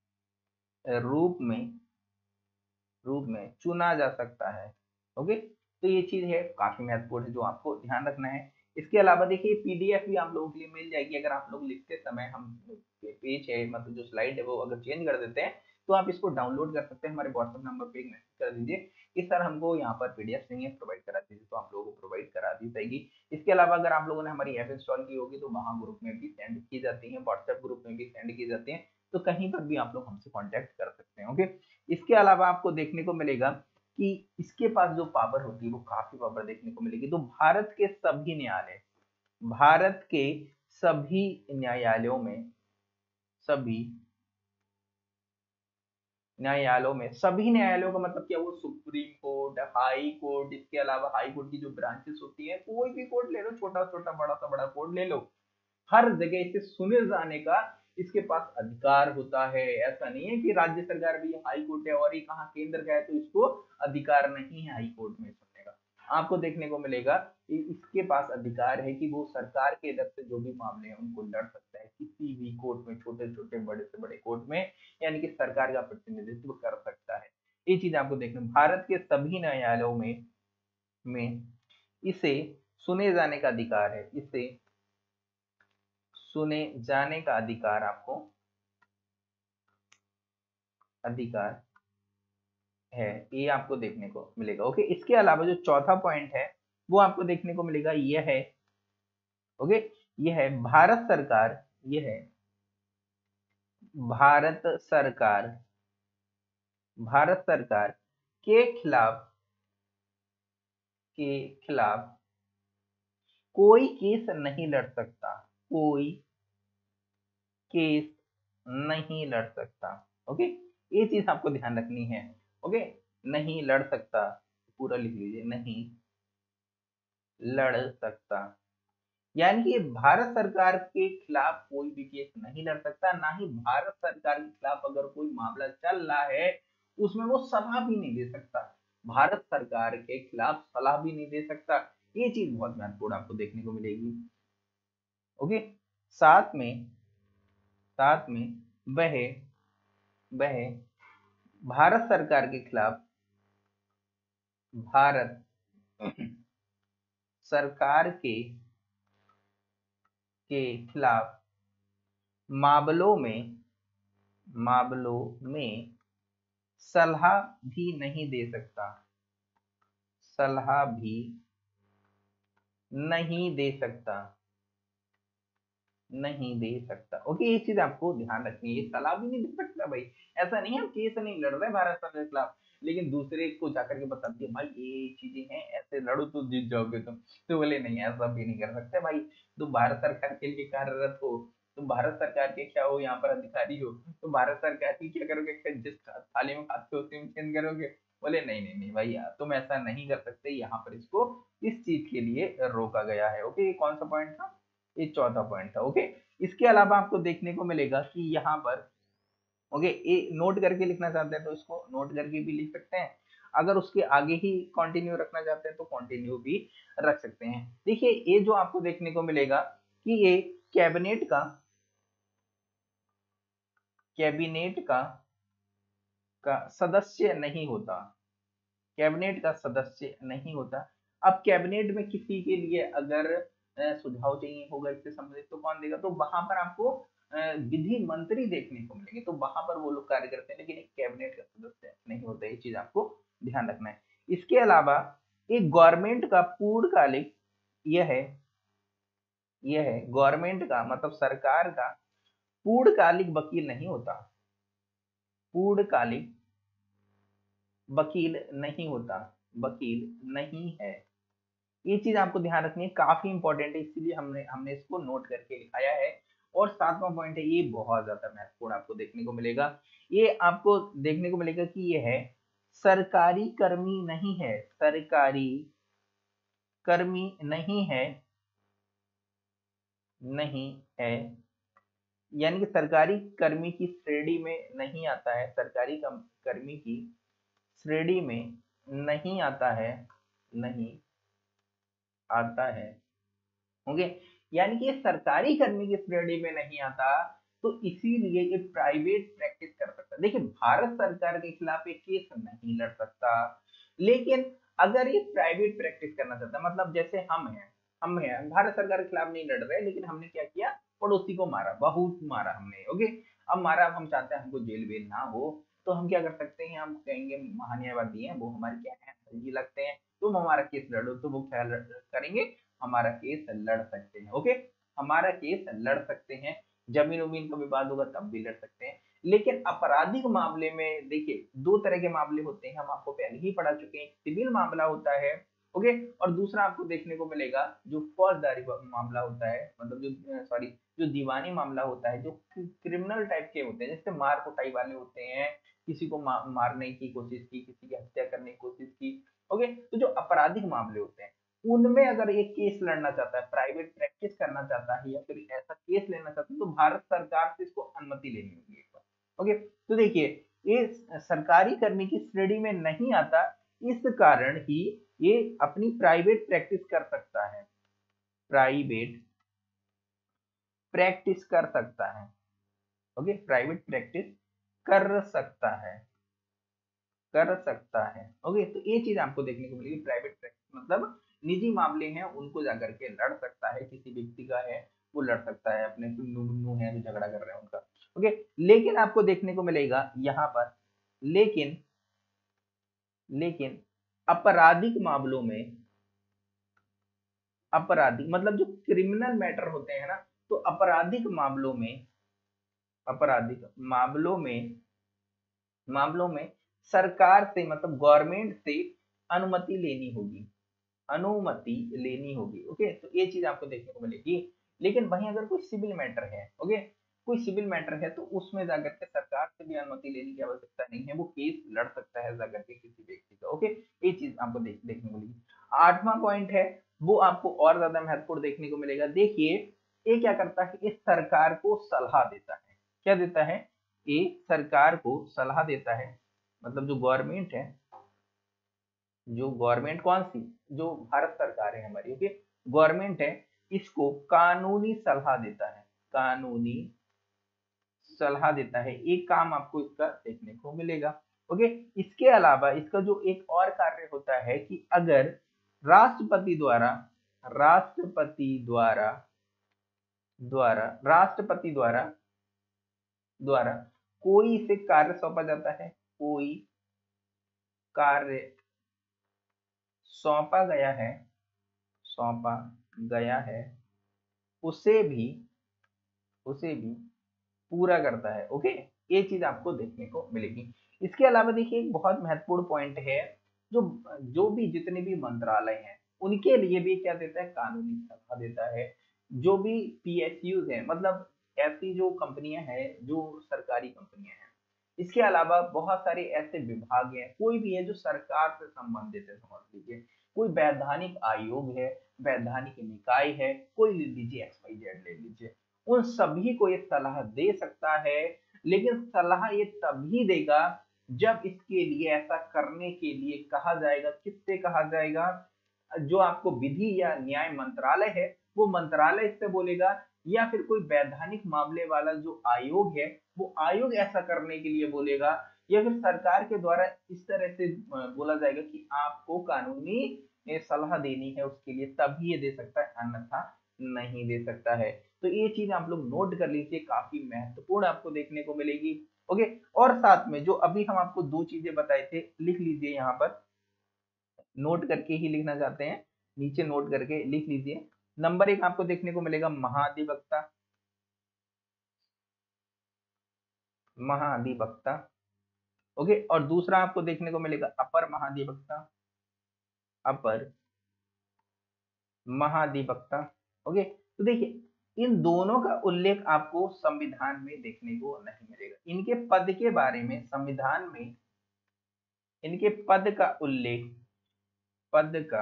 रूप में चुना जा सकता है। ओके, तो ये चीज है, काफी महत्वपूर्ण है, जो आपको ध्यान रखना है। इसके अलावा देखिए पीडीएफ भी आप लोगों के लिए मिल जाएगी, अगर आप लोग लिखते समय हम पेज है, मतलब जो स्लाइड है वो अगर चेंज कर देते हैं तो आप इसको डाउनलोड कर सकते हैं, हमारे व्हाट्सएप नंबर पे एक मैसेज कर दीजिए कि सर हमको यहाँ पर पीडीएफ नहीं है, प्रोवाइड करा दीजिए, तो आप लोगों को प्रोवाइड करा दी जाएगी। इसके अलावा अगर आप लोगों ने हमारी ऐप इंस्टॉल की होगी तो वहाँ ग्रुप में भी सेंड की जाती है, व्हाट्सएप ग्रुप में भी सेंड की जाती है, तो कहीं पर भी आप लोग हमसे कॉन्टेक्ट कर सकते हैं। ओके, इसके अलावा आपको देखने को मिलेगा कि इसके पास जो पावर होती है वो काफी पावर देखने को मिलेगी। तो भारत के सभी न्यायालय, भारत के सभी न्यायालयों में, सभी सभी न्यायालयों का मतलब क्या, वो सुप्रीम कोर्ट, हाई कोर्ट, इसके अलावा हाई कोर्ट की जो ब्रांचेस होती है, कोई भी कोर्ट ले लो, छोटा छोटा बड़ा सा बड़ा कोर्ट ले लो, हर जगह इसे सुने जाने का इसके पास अधिकार होता है। ऐसा नहीं है कि राज्य सरकार भी हाई कोर्ट है और ये कहाँ केंद्र का है तो इसको अधिकार नहीं है हाई कोर्ट में सुनने का। आपको देखने को मिलेगा कि इसके पास अधिकार है कि वो सरकार के तरफ से जो भी मामले हैं उनको लड़ सकता है किसी भी कोर्ट में, छोटे छोटे बड़े से बड़े कोर्ट में, यानी कि सरकार का प्रतिनिधित्व कर सकता है। ये चीज आपको देखना, भारत के सभी न्यायालयों में इसे सुने जाने का अधिकार है, इसे सुने जाने का अधिकार आपको अधिकार है, ये आपको देखने को मिलेगा। ओके, इसके अलावा जो चौथा पॉइंट है वो आपको देखने को मिलेगा, यह है, ओके, यह है भारत सरकार, यह है भारत सरकार, भारत सरकार के खिलाफ, के खिलाफ कोई केस नहीं लड़ सकता, कोई केस नहीं लड़ सकता। ओके, ये चीज आपको ध्यान रखनी है। ओके, नहीं लड़ सकता, पूरा लिख लीजिए, नहीं लड़ सकता, यानी कि भारत सरकार के खिलाफ कोई भी केस नहीं लड़ सकता, ना ही भारत सरकार के खिलाफ अगर कोई मामला चल रहा है उसमें वो सलाह भी नहीं दे सकता, भारत सरकार के खिलाफ सलाह भी नहीं दे सकता। ये चीज बहुत महत्वपूर्ण आपको देखने को मिलेगी। ओके, साथ में, साथ में वह वह भारत सरकार के खिलाफ, भारत सरकार के खिलाफ मामलों में, मामलों में सलाह भी नहीं दे सकता, सलाह भी नहीं दे सकता, नहीं दे सकता। ओके, ये चीज आपको ध्यान रखनी है, ये सलाह भी नहीं दे सकता भाई। ऐसा नहीं है हम केस नहीं लड़ रहे भारत सरकार के खिलाफ, लेकिन दूसरे को जाकर के बताती है भाई ये चीजें हैं, ऐसे लड़ो तो जीत जाओगे तुम। तो बोले नहीं, ऐसा भी नहीं कर सकते भाई। तुम भारत सरकार के लिए कार्यरत हो, तुम भारत सरकार के क्या हो, यहाँ पर अधिकारी हो, तो भारत सरकार की क्या करोगे, जिस थाली में खाते हो उसी में चेंज करोगे। बोले नहीं नहीं नहीं भाई यार, तुम ऐसा नहीं कर सकते, यहाँ पर इसको इस चीज के लिए रोका गया है। ओके, ये कौन सा पॉइंट था, ये चौथा पॉइंट था। ओके, इसके अलावा आपको देखने को मिलेगा कि यहाँ पर, ओके, ये नोट करके लिखना चाहते हैं तो इसको नोट करके भी लिख सकते हैं, अगर उसके आगे ही कंटिन्यू रखना चाहते हैं तो कंटिन्यू भी रख सकते हैं। देखिए, ये जो आपको देखने को मिलेगा कि ये कैबिनेट का, कैबिनेट का सदस्य नहीं होता, कैबिनेट का सदस्य नहीं होता। अब कैबिनेट में किसी के लिए अगर सुझाव चाहिए होगा इससे संबंधित तो कौन देगा, तो वहां पर आपको विधि मंत्री देखने को मिलेंगे, तो वहां पर वो लोग कार्य करते हैं, लेकिन एक कैबिनेट का सदस्य नहीं होता। ये चीज आपको ध्यान रखना है। इसके अलावा एक गवर्नमेंट का पूर्णकालिक, यह है, यह है गवर्नमेंट का मतलब सरकार का पूर्णकालिक वकील नहीं होता, पूर्णकालिक वकील नहीं होता, वकील नहीं है। ये चीज आपको ध्यान रखनी है, काफी इंपॉर्टेंट है, इसीलिए हमने हमने इसको नोट करके लिखाया है। और सातवां पॉइंट है, ये बहुत ज्यादा महत्वपूर्ण आपको देखने को मिलेगा, ये आपको देखने को मिलेगा कि ये है सरकारी कर्मी नहीं है, सरकारी कर्मी नहीं है, नहीं है, यानी कि सरकारी कर्मी की श्रेणी में नहीं आता है, सरकारी कर्मी की श्रेणी में नहीं आता है, नहीं आता है। ओके, यानी कि ये सरकारी कर्मी की श्रेणी में नहीं आता, तो इसीलिए ये प्राइवेट प्रैक्टिस कर सकता है। देखिए, भारत सरकार के खिलाफ ये केस नहीं लड़ सकता, लेकिन अगर ये प्राइवेट प्रैक्टिस करना चाहता है, मतलब जैसे हम हैं भारत सरकार के खिलाफ नहीं लड़ रहे, लेकिन हमने क्या किया, पड़ोसी को मारा, बहुत मारा हमने। ओके, अब मारा, अब हम चाहते हैं हमको जेल वेल ना हो, तो हम क्या कर सकते हैं, हम कहेंगे महान्यायवादी हैं वो, हमारे क्या है सही लगते हैं, तुम हमारा केस लड़ो, तो वो क्या करेंगे, हमारा केस लड़ सकते हैं। ओके, हमारा केस लड़ सकते हैं, जमीन उमीन का विवाद होगा तब भी लड़ सकते हैं। लेकिन आपराधिक मामले में देखिए, दो तरह के मामले होते हैं, हम आपको पहले ही पढ़ा चुके हैं, सिविल मामला होता है, ओके, और दूसरा आपको देखने को मिलेगा जो फौजदारी मामला होता है, मतलब जो सॉरी जो दीवानी मामला होता है, जो क्रिमिनल टाइप के होते हैं, जैसे मार कुटाई वाले होते हैं, किसी को मारने की कोशिश की, किसी की हत्या करने की कोशिश की। ओके, तो जो आपराधिक मामले होते हैं उनमें अगर एक केस लड़ना चाहता है, प्राइवेट प्रैक्टिस करना चाहता है, या फिर ऐसा केस लेना चाहता है, तो भारत सरकार से इसको अनुमति लेनी होगी। ओके, तो देखिए, ये सरकारी कर्मी की श्रेणी में नहीं आता, इस कारण ही ये अपनी प्राइवेट प्रैक्टिस कर सकता है, प्राइवेट प्रैक्टिस कर सकता है। ओके, प्राइवेट प्रैक्टिस कर सकता है, कर सकता है। ओके, तो ये चीज आपको देखने को मिलेगी, प्राइवेट प्रैक्टिस मतलब निजी मामले हैं उनको जाकर के लड़ सकता है, किसी व्यक्ति का है वो लड़ सकता है, अपने नू है जो झगड़ा कर रहे हैं उनका। ओके, लेकिन आपको देखने को मिलेगा यहाँ पर, लेकिन लेकिन आपराधिक मामलों में, आपराधिक मतलब जो क्रिमिनल मैटर होते हैं ना, तो आपराधिक मामलों में, आपराधिक मामलों में सरकार से मतलब गवर्नमेंट से अनुमति लेनी होगी, अनुमति लेनी होगी। ओके, तो ये चीज आपको देखने को मिलेगी। लेकिन वहीं अगर कोई सिविल मैटर है, ओके, कोई सिविल मैटर है, तो उसमें जाकर के सरकार से भी अनुमति लेने की आवश्यकता नहीं है, वो केस लड़ सकता है जाकर के किसी व्यक्ति का। ओके, ये चीज आपको देखने को मिलेगी। आठवां पॉइंट है, वो आपको और ज्यादा महत्वपूर्ण देखने को मिलेगा। देखिए, ये क्या करता है, इस सरकार को सलाह देता है, क्या देता है, ये सरकार को सलाह देता है, मतलब जो गवर्नमेंट है, जो गवर्नमेंट कौन सी, जो भारत सरकार है हमारी, ओके, गवर्नमेंट है, इसको कानूनी सलाह देता है, कानूनी सलाह देता है, एक काम आपको इसका देखने को मिलेगा। ओके, इसके अलावा इसका जो एक और कार्य होता है कि अगर राष्ट्रपति द्वारा, राष्ट्रपति द्वारा राष्ट्रपति द्वारा कोई इसे कार्य सौंपा जाता है, कोई कार्य सौंपा गया है, सौंपा गया है उसे भी पूरा करता है। ओके, ये चीज आपको देखने को मिलेगी। इसके अलावा देखिए एक बहुत महत्वपूर्ण पॉइंट है, जो जो भी जितने भी मंत्रालय हैं उनके लिए भी क्या देता है, कानूनी सलाह देता है। जो भी पीएसयूज है, मतलब ऐसी जो कंपनियां हैं, जो सरकारी कंपनियां हैं, इसके अलावा बहुत सारे ऐसे विभाग हैं, कोई भी है जो सरकार से संबंधित है, समझ लीजिए कोई वैधानिक आयोग है, वैधानिक निकाय है, कोई ले लीजिए, XYZ ले लीजिए, उन सभी को ये सलाह दे सकता है। लेकिन सलाह ये तभी देगा जब इसके लिए, ऐसा करने के लिए कहा जाएगा, किससे कहा जाएगा, जो आपको विधि या न्याय मंत्रालय है वो मंत्रालय इससे बोलेगा, या फिर कोई वैधानिक मामले वाला जो आयोग है वो आयोग ऐसा करने के लिए बोलेगा, या फिर सरकार के द्वारा इस तरह से बोला जाएगा कि आपको कानूनी सलाह देनी है, उसके लिए तभी ये दे सकता है, अन्यथा नहीं दे सकता है। तो ये चीज आप लोग नोट कर लीजिए, काफी महत्वपूर्ण आपको देखने को मिलेगी। ओके, और साथ में जो अभी हम आपको दो चीजें बताए थे, लिख लीजिए यहाँ पर, नोट करके ही लिखना चाहते हैं, नीचे नोट करके लिख लीजिए। नंबर एक आपको देखने को मिलेगा महाधिवक्ता, महाधिवक्ता। ओके, और दूसरा आपको देखने को मिलेगा अपर महाधिवक्ता, अपर महाधिवक्ता। ओके, तो देखिए इन दोनों का उल्लेख आपको संविधान में देखने को नहीं मिलेगा। इनके पद के बारे में संविधान में इनके पद का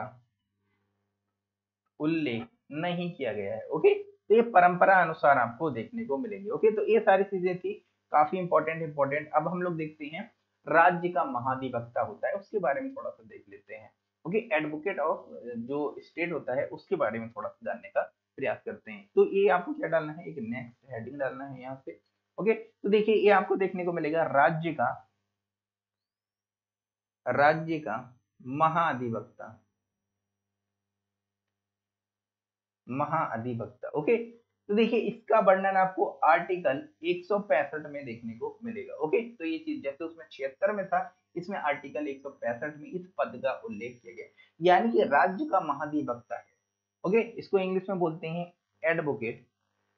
उल्लेख नहीं किया गया है। ओके, तो ये परंपरा अनुसार आपको देखने को मिलेंगे। ओके, तो ये सारी चीजें थी, काफी इंपॉर्टेंट। अब हम लोग देखते हैं राज्य का महाधिवक्ता होता है, उसके बारे में थोड़ा सा देख लेते हैं। ओके, एडवोकेट ऑफ जो स्टेट होता है उसके बारे में थोड़ा सा जानने का प्रयास करते हैं। तो ये आपको क्या डालना है, एक नेक्स्ट हेडिंग डालना है यहाँ से। ओके, तो देखिए ये आपको देखने को मिलेगा राज्य का महाधिवक्ता, महाधिवक्ता। ओके, तो देखिए इसका वर्णन आपको आर्टिकल 165 में देखने को मिलेगा। ओके, तो ये चीज जैसे उसमें 76 में था, इसमें आर्टिकल 165 में इस पद का उल्लेख किया गया, यानी कि राज्य का महाधिवक्ता है। ओके, इसको इंग्लिश में बोलते हैं advocate,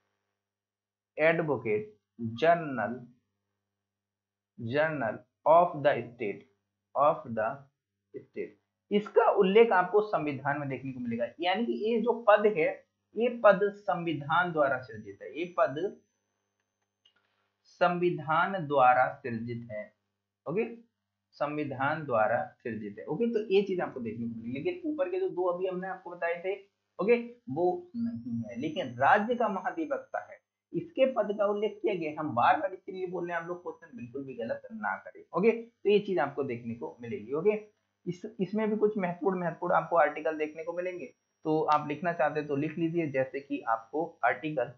advocate general, general of the state, of the state. इसका उल्लेख आपको संविधान में देखने को मिलेगा, यानी कि ये जो पद है, ये पद संविधान द्वारा सृजित है, ये पद संविधान द्वारा सृजित है। ओके, संविधान द्वारा सृजित है। ओके, तो ये चीज आपको देखने को मिली, लेकिन ऊपर के जो दो अभी हमने आपको बताए थे, ओके, वो नहीं है। लेकिन राज्य का महाधिवक्ता है, इसके पद का उल्लेख किया गया। हम बार बार इसके लिए बोल रहे हैं, आप लोग क्वेश्चन बिल्कुल भी गलत ना करें। ओके, तो ये चीज आपको देखने को मिलेगी। ओके, इसमें भी कुछ महत्वपूर्ण आपको आर्टिकल देखने को मिलेंगे, तो आप लिखना चाहते हैं तो लिख लीजिए। जैसे कि आपको आर्टिकल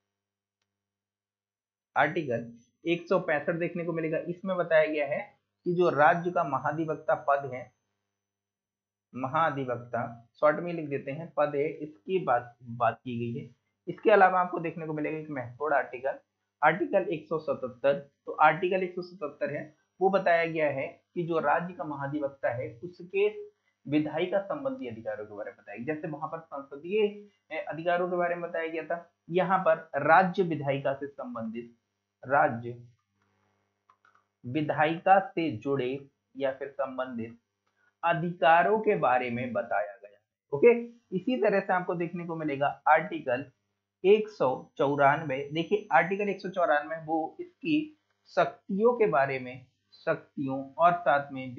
165 देखने को मिलेगा। इसमें बताया गया है कि जो राज्य का महाधिवक्ता पद है, महाधिवक्ता शॉर्ट में लिख देते हैं, पद है, इसकी बात की गई है। इसके अलावा आपको देखने को मिलेगा एक महत्वपूर्ण आर्टिकल 177। तो आर्टिकल 177 है, वो बताया गया है कि जो राज्य का महाधिवक्ता है उसके विधायिका संबंधी अधिकारों के बारे में बताया, जैसे वहां पर संसदीय अधिकारों के बारे में बताया गया था, यहाँ पर राज्य विधायिका से संबंधित, राज्य विधायिका से जुड़े या फिर संबंधित अधिकारों के बारे में बताया गया। ओके, इसी तरह से आपको देखने को मिलेगा आर्टिकल 194। देखिए आर्टिकल 194 वो इसकी शक्तियों के बारे में, शक्तियों और साथ में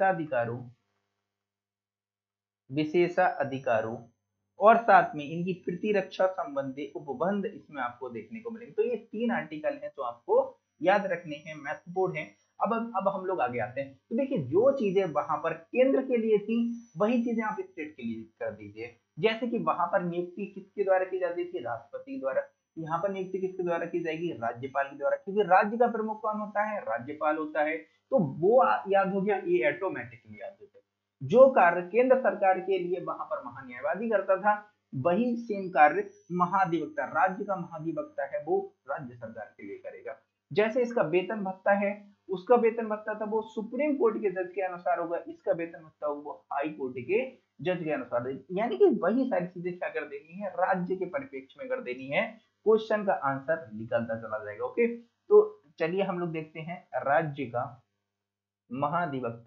विशेषाधिकारों और साथ में इनकी प्रतिरक्षा संबंधी उपबंध इसमें आपको देखने को मिलेंगे। तो ये 3 आर्टिकल हैं जो आपको याद रखने हैं, महत्वपूर्ण है। अब हम लोग आगे आते हैं। तो देखिए जो चीजें वहां पर केंद्र के लिए थी, वही चीजें आप स्टेट के लिए कर दीजिए। जैसे कि वहां पर नियुक्ति किसके द्वारा की जाती थी, राष्ट्रपति द्वारा। यहाँ पर नियुक्ति किसके द्वारा की जाएगी, राज्यपाल के द्वारा, क्योंकि राज्य का प्रमुख कौन होता है, राज्यपाल होता है। तो वो याद हो गया, ये ऑटोमेटिकली याद हो गया। जो कार्य केंद्र सरकार के लिए वहां पर महान्यायवादी करता था, वही सेम कार्य महाधिवक्ता, राज्य का महाधिवक्ता है, वो राज्य सरकार के लिए करेगा। जैसे इसका वेतन भत्ता है, उसका वेतन भत्ता था वो सुप्रीम कोर्ट के जज के अनुसार होगा, इसका वेतन भत्ता होगा वो हाई कोर्ट के जज के अनुसार। यानी कि वही सारी चीजें क्या कर देनी है, राज्य के परिप्रेक्ष्य में कर देनी है, क्वेश्चन का आंसर निकलता चला जाएगा। ओके, तो चलिए हम लोग देखते हैं राज्य का महाधिवक्ता,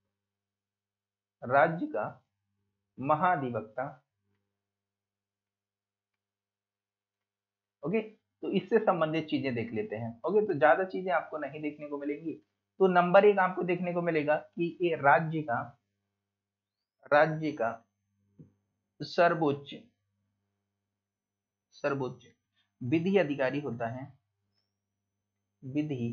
राज्य का महाधिवक्ता। ओके, तो इससे संबंधित चीजें देख लेते हैं। ओके, तो ज्यादा चीजें आपको नहीं देखने को मिलेंगी। तो नंबर 1 आपको देखने को मिलेगा कि ये राज्य का सर्वोच्च सर्वोच्च विधि अधिकारी होता है, विधि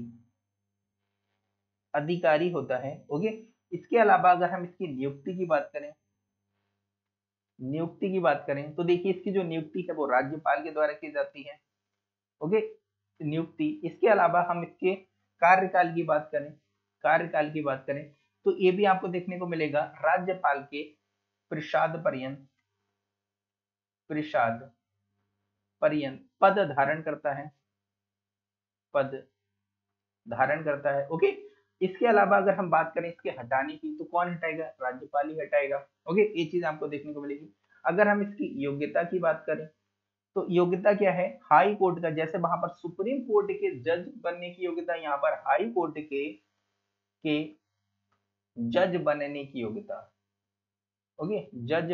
अधिकारी होता है। ओके, इसके अलावा अगर हम इसकी नियुक्ति की बात करें, नियुक्ति की बात करें तो देखिए इसकी जो नियुक्ति है वो राज्यपाल के द्वारा की जाती है। ओके, नियुक्ति। इसके अलावा हम इसके कार्यकाल की बात करें, कार्यकाल की बात करें तो ये भी आपको देखने को मिलेगा राज्यपाल के प्रसाद पर्यंत, प्रसाद पर्यंत पद धारण करता है, पद धारण करता है। ओके, इसके अलावा अगर हम बात करें इसके हटाने की तो कौन हटाएगा, राज्यपाल ही हटाएगा। ओके, ये चीज आपको देखने को मिलेगी। अगर हम इसकी योग्यता की बात करें तो योग्यता क्या है, हाई कोर्ट का, जैसे वहां पर सुप्रीम कोर्ट के जज बनने की योग्यता, यहाँ पर हाई कोर्ट के जज बनने की योग्यता। ओके, जज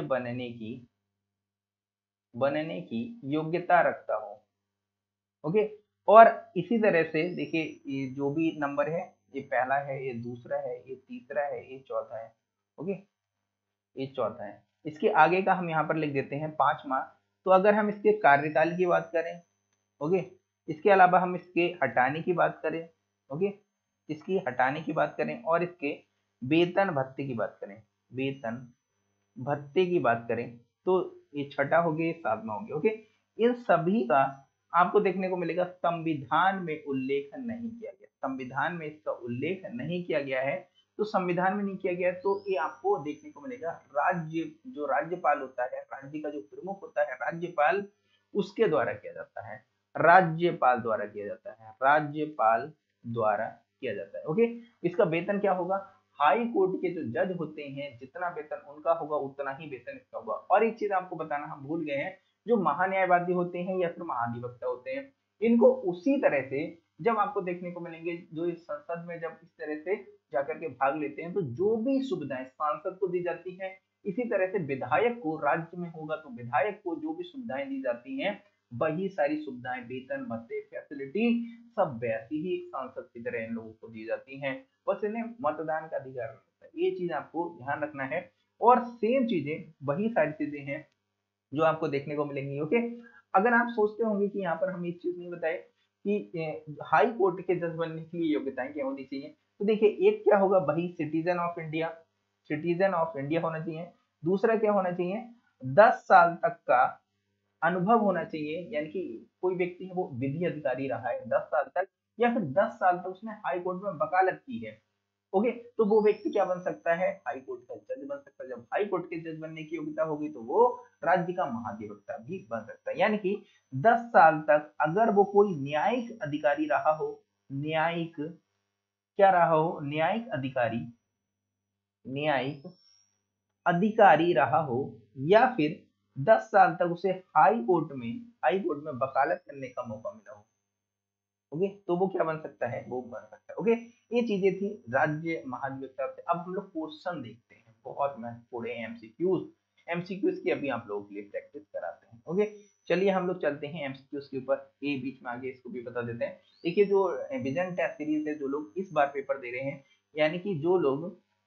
बनने की योग्यता रखता हो। ओके, और इसी तरह से देखिए ये जो भी नंबर है, ये पहला है, ये दूसरा है, ये तीसरा है, ये चौथा है। ओके, ये चौथा है। इसके आगे का हम यहाँ पर लिख देते हैं 5वां। तो अगर हम इसके कार्यकाल की बात करें, ओके, इसके अलावा हम इसके हटाने की बात करें, ओके, इसकी हटाने की बात करें और इसके वेतन भत्ते की बात करें, वेतन भत्ते की बात करें तो ये छठा हो गया, 7वां हो गया। ओके, इन सभी का आपको देखने को मिलेगा संविधान में उल्लेख नहीं किया गया, संविधान में इसका उल्लेख नहीं किया गया है। तो संविधान में नहीं किया गया तो ये आपको देखने को मिलेगा राज्य, जो राज्यपाल होता है, राज्य का जो प्रमुख होता है राज्यपाल, उसके द्वारा किया जाता है, राज्यपाल द्वारा किया जाता है, राज्यपाल द्वारा किया जाता है। ओके, इसका वेतन क्या होगा, हाई कोर्ट के जो जज होते हैं जितना वेतन उनका होगा उतना ही वेतन इसका होगा। और एक चीज आपको बताना हम भूल गए हैं, जो महान्यायवादी होते हैं या फिर महाधिवक्ता होते हैं, इनको उसी तरह से जब आपको देखने को मिलेंगे, जो इस संसद में जब इस तरह से जाकर के भाग लेते हैं तो जो भी सुविधाएं सांसद को दी जाती है, इसी तरह से विधायक को, राज्य में होगा तो विधायक को जो भी सुविधाएं दी जाती हैं, वही सारी सुविधाएं, वेतन भत्ते फैसिलिटी सब वैसी ही सांसद की तरह इन लोगों को दी जाती हैं। बस इन्हें मतदान का अधिकार होता है, ये चीज आपको ध्यान रखना है। और सेम चीजें, वही सारी चीजें हैं जो आपको देखने को मिलेंगी। ओके, अगर आप सोचते होंगे कि यहाँ पर हम एक चीज नहीं बताए कि हाई कोर्ट के जज बनने के लिए योग्यताएं क्या होनी चाहिए, तो देखिए एक क्या होगा, वही citizen of India, citizen of India होना चाहिए। दूसरा क्या होना चाहिए, 10 साल तक का अनुभव होना चाहिए, यानी कि कोई व्यक्ति है वो विधि अधिकारी रहा है 10 साल तक, या फिर 10 साल तक उसने हाई कोर्ट में वकालत की है। ओके, तो वो व्यक्ति क्या बन सकता है, हाई कोर्ट का जज बन सकता है। जब हाई कोर्ट के जज बनने की योग्यता होगी तो वो राज्य का महाधिवक्ता भी बन सकता है। यानी कि 10 साल तक अगर वो कोई न्यायिक अधिकारी रहा हो, न्यायिक क्या रहा हो, न्यायिक अधिकारी, न्यायिक अधिकारी रहा हो, या फिर 10 साल तक उसे हाई कोर्ट में वकालत करने का मौका मिला हो। ओके, तो वो क्या बन सकता है, वो बन सकता है। ओके, ये चीजें थी राज्य महाधिवक्ता से। अब हम लोग क्वेश्चन देखते हैं, बहुत महत्वपूर्ण है एमसीक्यूज, एमसीक्यूज की अभी आप लोगों के लिए प्रैक्टिस कराते हैं। ओके, चलिए हम लोग चलते हैं एमसीक्यूज के ऊपर। ये बीच में आगे इसको भी बता देते हैं। देखिए जो विजन टेस्ट सीरीज है, जो लोग इस बार पेपर दे रहे हैं, यानी कि जो लोग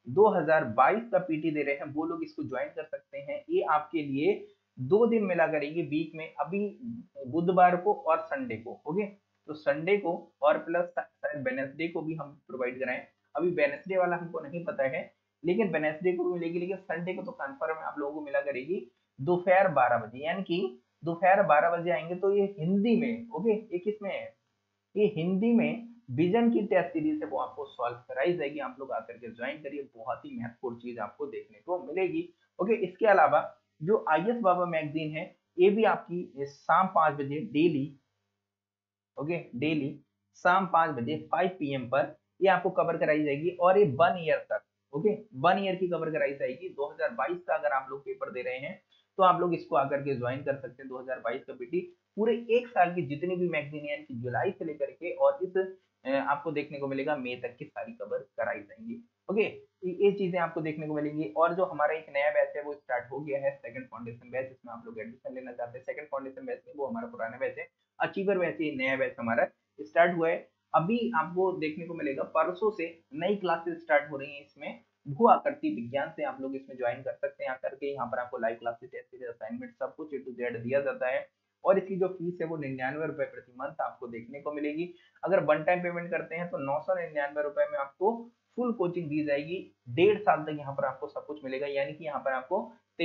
2022 का पीटी दे रहे हैं, वो लोग इसको ज्वाइन कर सकते हैं। ये आपके लिए 2 दिन मिला करेगी वीक में, अभी बुधवार को और संडे को। ओके, तो संडे को और प्लस शायद वेडनेसडे को भी हम प्रोवाइड कराएं। अभी वेडनेसडे वाला हमको नहीं पता है, लेकिन वेडनेसडे को भी मिलेगी, लेकिन संडे को तो कंफर्म है आप लोगों को मिला करेगी दोपहर 12 बजे। यानी कि दोपहर 12 बजे आएंगे तो ये हिंदी में, ओके, ये किसमें है, ये हिंदी में विजन की टेस्ट सीरीज है, वो आपको सॉल्व कराई जाएगी। आप लोग आकर के ज्वाइन करिए, बहुत ही महत्वपूर्ण चीज आपको देखने को मिलेगी। ओके, इसके अलावा जो आईएएस बाबा मैगजीन है, ये भी आपकी शाम 5 बजे डेली, ओके, डेली शाम 5 बजे 5 PM पर ये आपको कवर कराई जाएगी और ये 1 ईयर तक, ओके 1 ईयर की कवर कराई जाएगी। 2022 का अगर आप लोग पेपर दे रहे हैं तो आप लोग इसको आकर के ज्वाइन कर सकते हैं। 2022 का पीटी पूरे 1 साल की जितनी भी मैगजीन यानी कि जुलाई से लेकर के और इस आपको देखने को मिलेगा मई तक की सारी कवर कराई जाएंगी। ओके, ये चीजें आपको देखने को मिलेंगी। और जो हमारा एक नया बैच है वो स्टार्ट हो गया है, सेकंड फाउंडेशन बैच, इसमें आप लोग एडमिशन लेना चाहते हैं। सेकंड फाउंडेशन बैच में वो हमारा पुराना बैच है, अचीवर बैच, ये नया बैच हमारा स्टार्ट हुआ है। अभी आपको देखने को मिलेगा परसों से नई क्लासेस स्टार्ट हो रही है। इसमें भू आकृति विज्ञान से आप लोग इसमें ज्वाइन कर सकते हैं। आकर के यहाँ पर आपको live classes, test series, assignment सब कुछ ए टू जेड दिया जाता है। और इसकी जो फीस है वो 99 रुपए प्रति मंथ आपको देखने को मिलेगी। अगर वन टाइम पेमेंट करते हैं तो 999 रुपए में आपको फुल कोचिंग दी जाएगी। 1.5 साल तक यहाँ पर आपको सब कुछ मिलेगा, यानी कि यहाँ पर आपको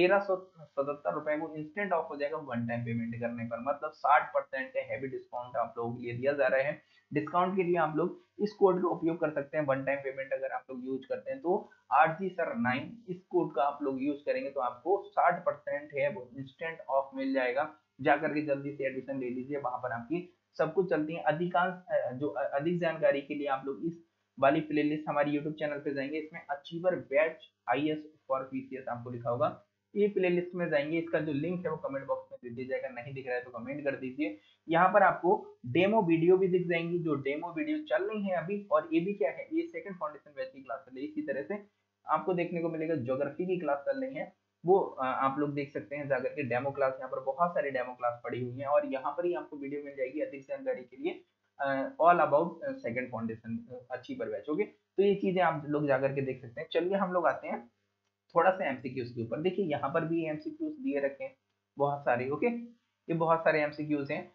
1377 रुपए वो इंस्टेंट ऑफ हो जाएगा वन टाइम पेमेंट करने पर। मतलब 60% का हैवी डिस्काउंट आप लोगों के लिए दिया जा रहा है। डिस्काउंट के लिए आप लोग इस कोड का उपयोग कर सकते हैं। वन टाइम पेमेंट अगर आप लोग यूज करते हैं तो RG सर 9 इस कोड का आप लोग यूज करेंगे तो आपको 60% है वो इंस्टेंट ऑफ मिल जाएगा। जाकर के जल्दी से एडमिशन ले लीजिए, वहां पर आपकी सब कुछ चलती है। अधिकांश जो अधिक जानकारी के लिए आप लोग इस वाली प्लेलिस्ट हमारी यूट्यूब चैनल पे जाएंगे, इसमें achiever batch IS for PCS आपको लिखा होगा, ये प्लेलिस्ट में जाएंगे। इसका जो लिंक है वो कमेंट बॉक्स में दे दिया जाएगा, नहीं दिख रहा है तो कमेंट कर दीजिए। यहाँ पर आपको डेमो वीडियो भी दिख जाएंगी, जो डेमो वीडियो चल रही है अभी। और ये भी क्या है, ये सेकंड फाउंडेशन बैच की क्लास चल रही है। इसी तरह से आपको देखने को मिलेगा ज्योग्राफी की क्लास चल रही है, वो आप लोग देख सकते हैं जाकर के डेमो क्लास। यहाँ पर बहुत सारी डेमो क्लास पड़ी हुई है और यहाँ पर ही आपको वीडियो मिल जाएगी अधिक जानकारी के लिए all about second foundation achiever batch. Okay, तो ये चीजें आप लोग जाकर के देख सकते हैं। चलिए हम लोग आते हैं थोड़ा सा एमसीक्यूज के ऊपर। देखिए यहाँ पर भी एमसीक्यूज दिए रखे हैं बहुत सारे। ओके, ये बहुत सारे एमसीक्यूज हैं,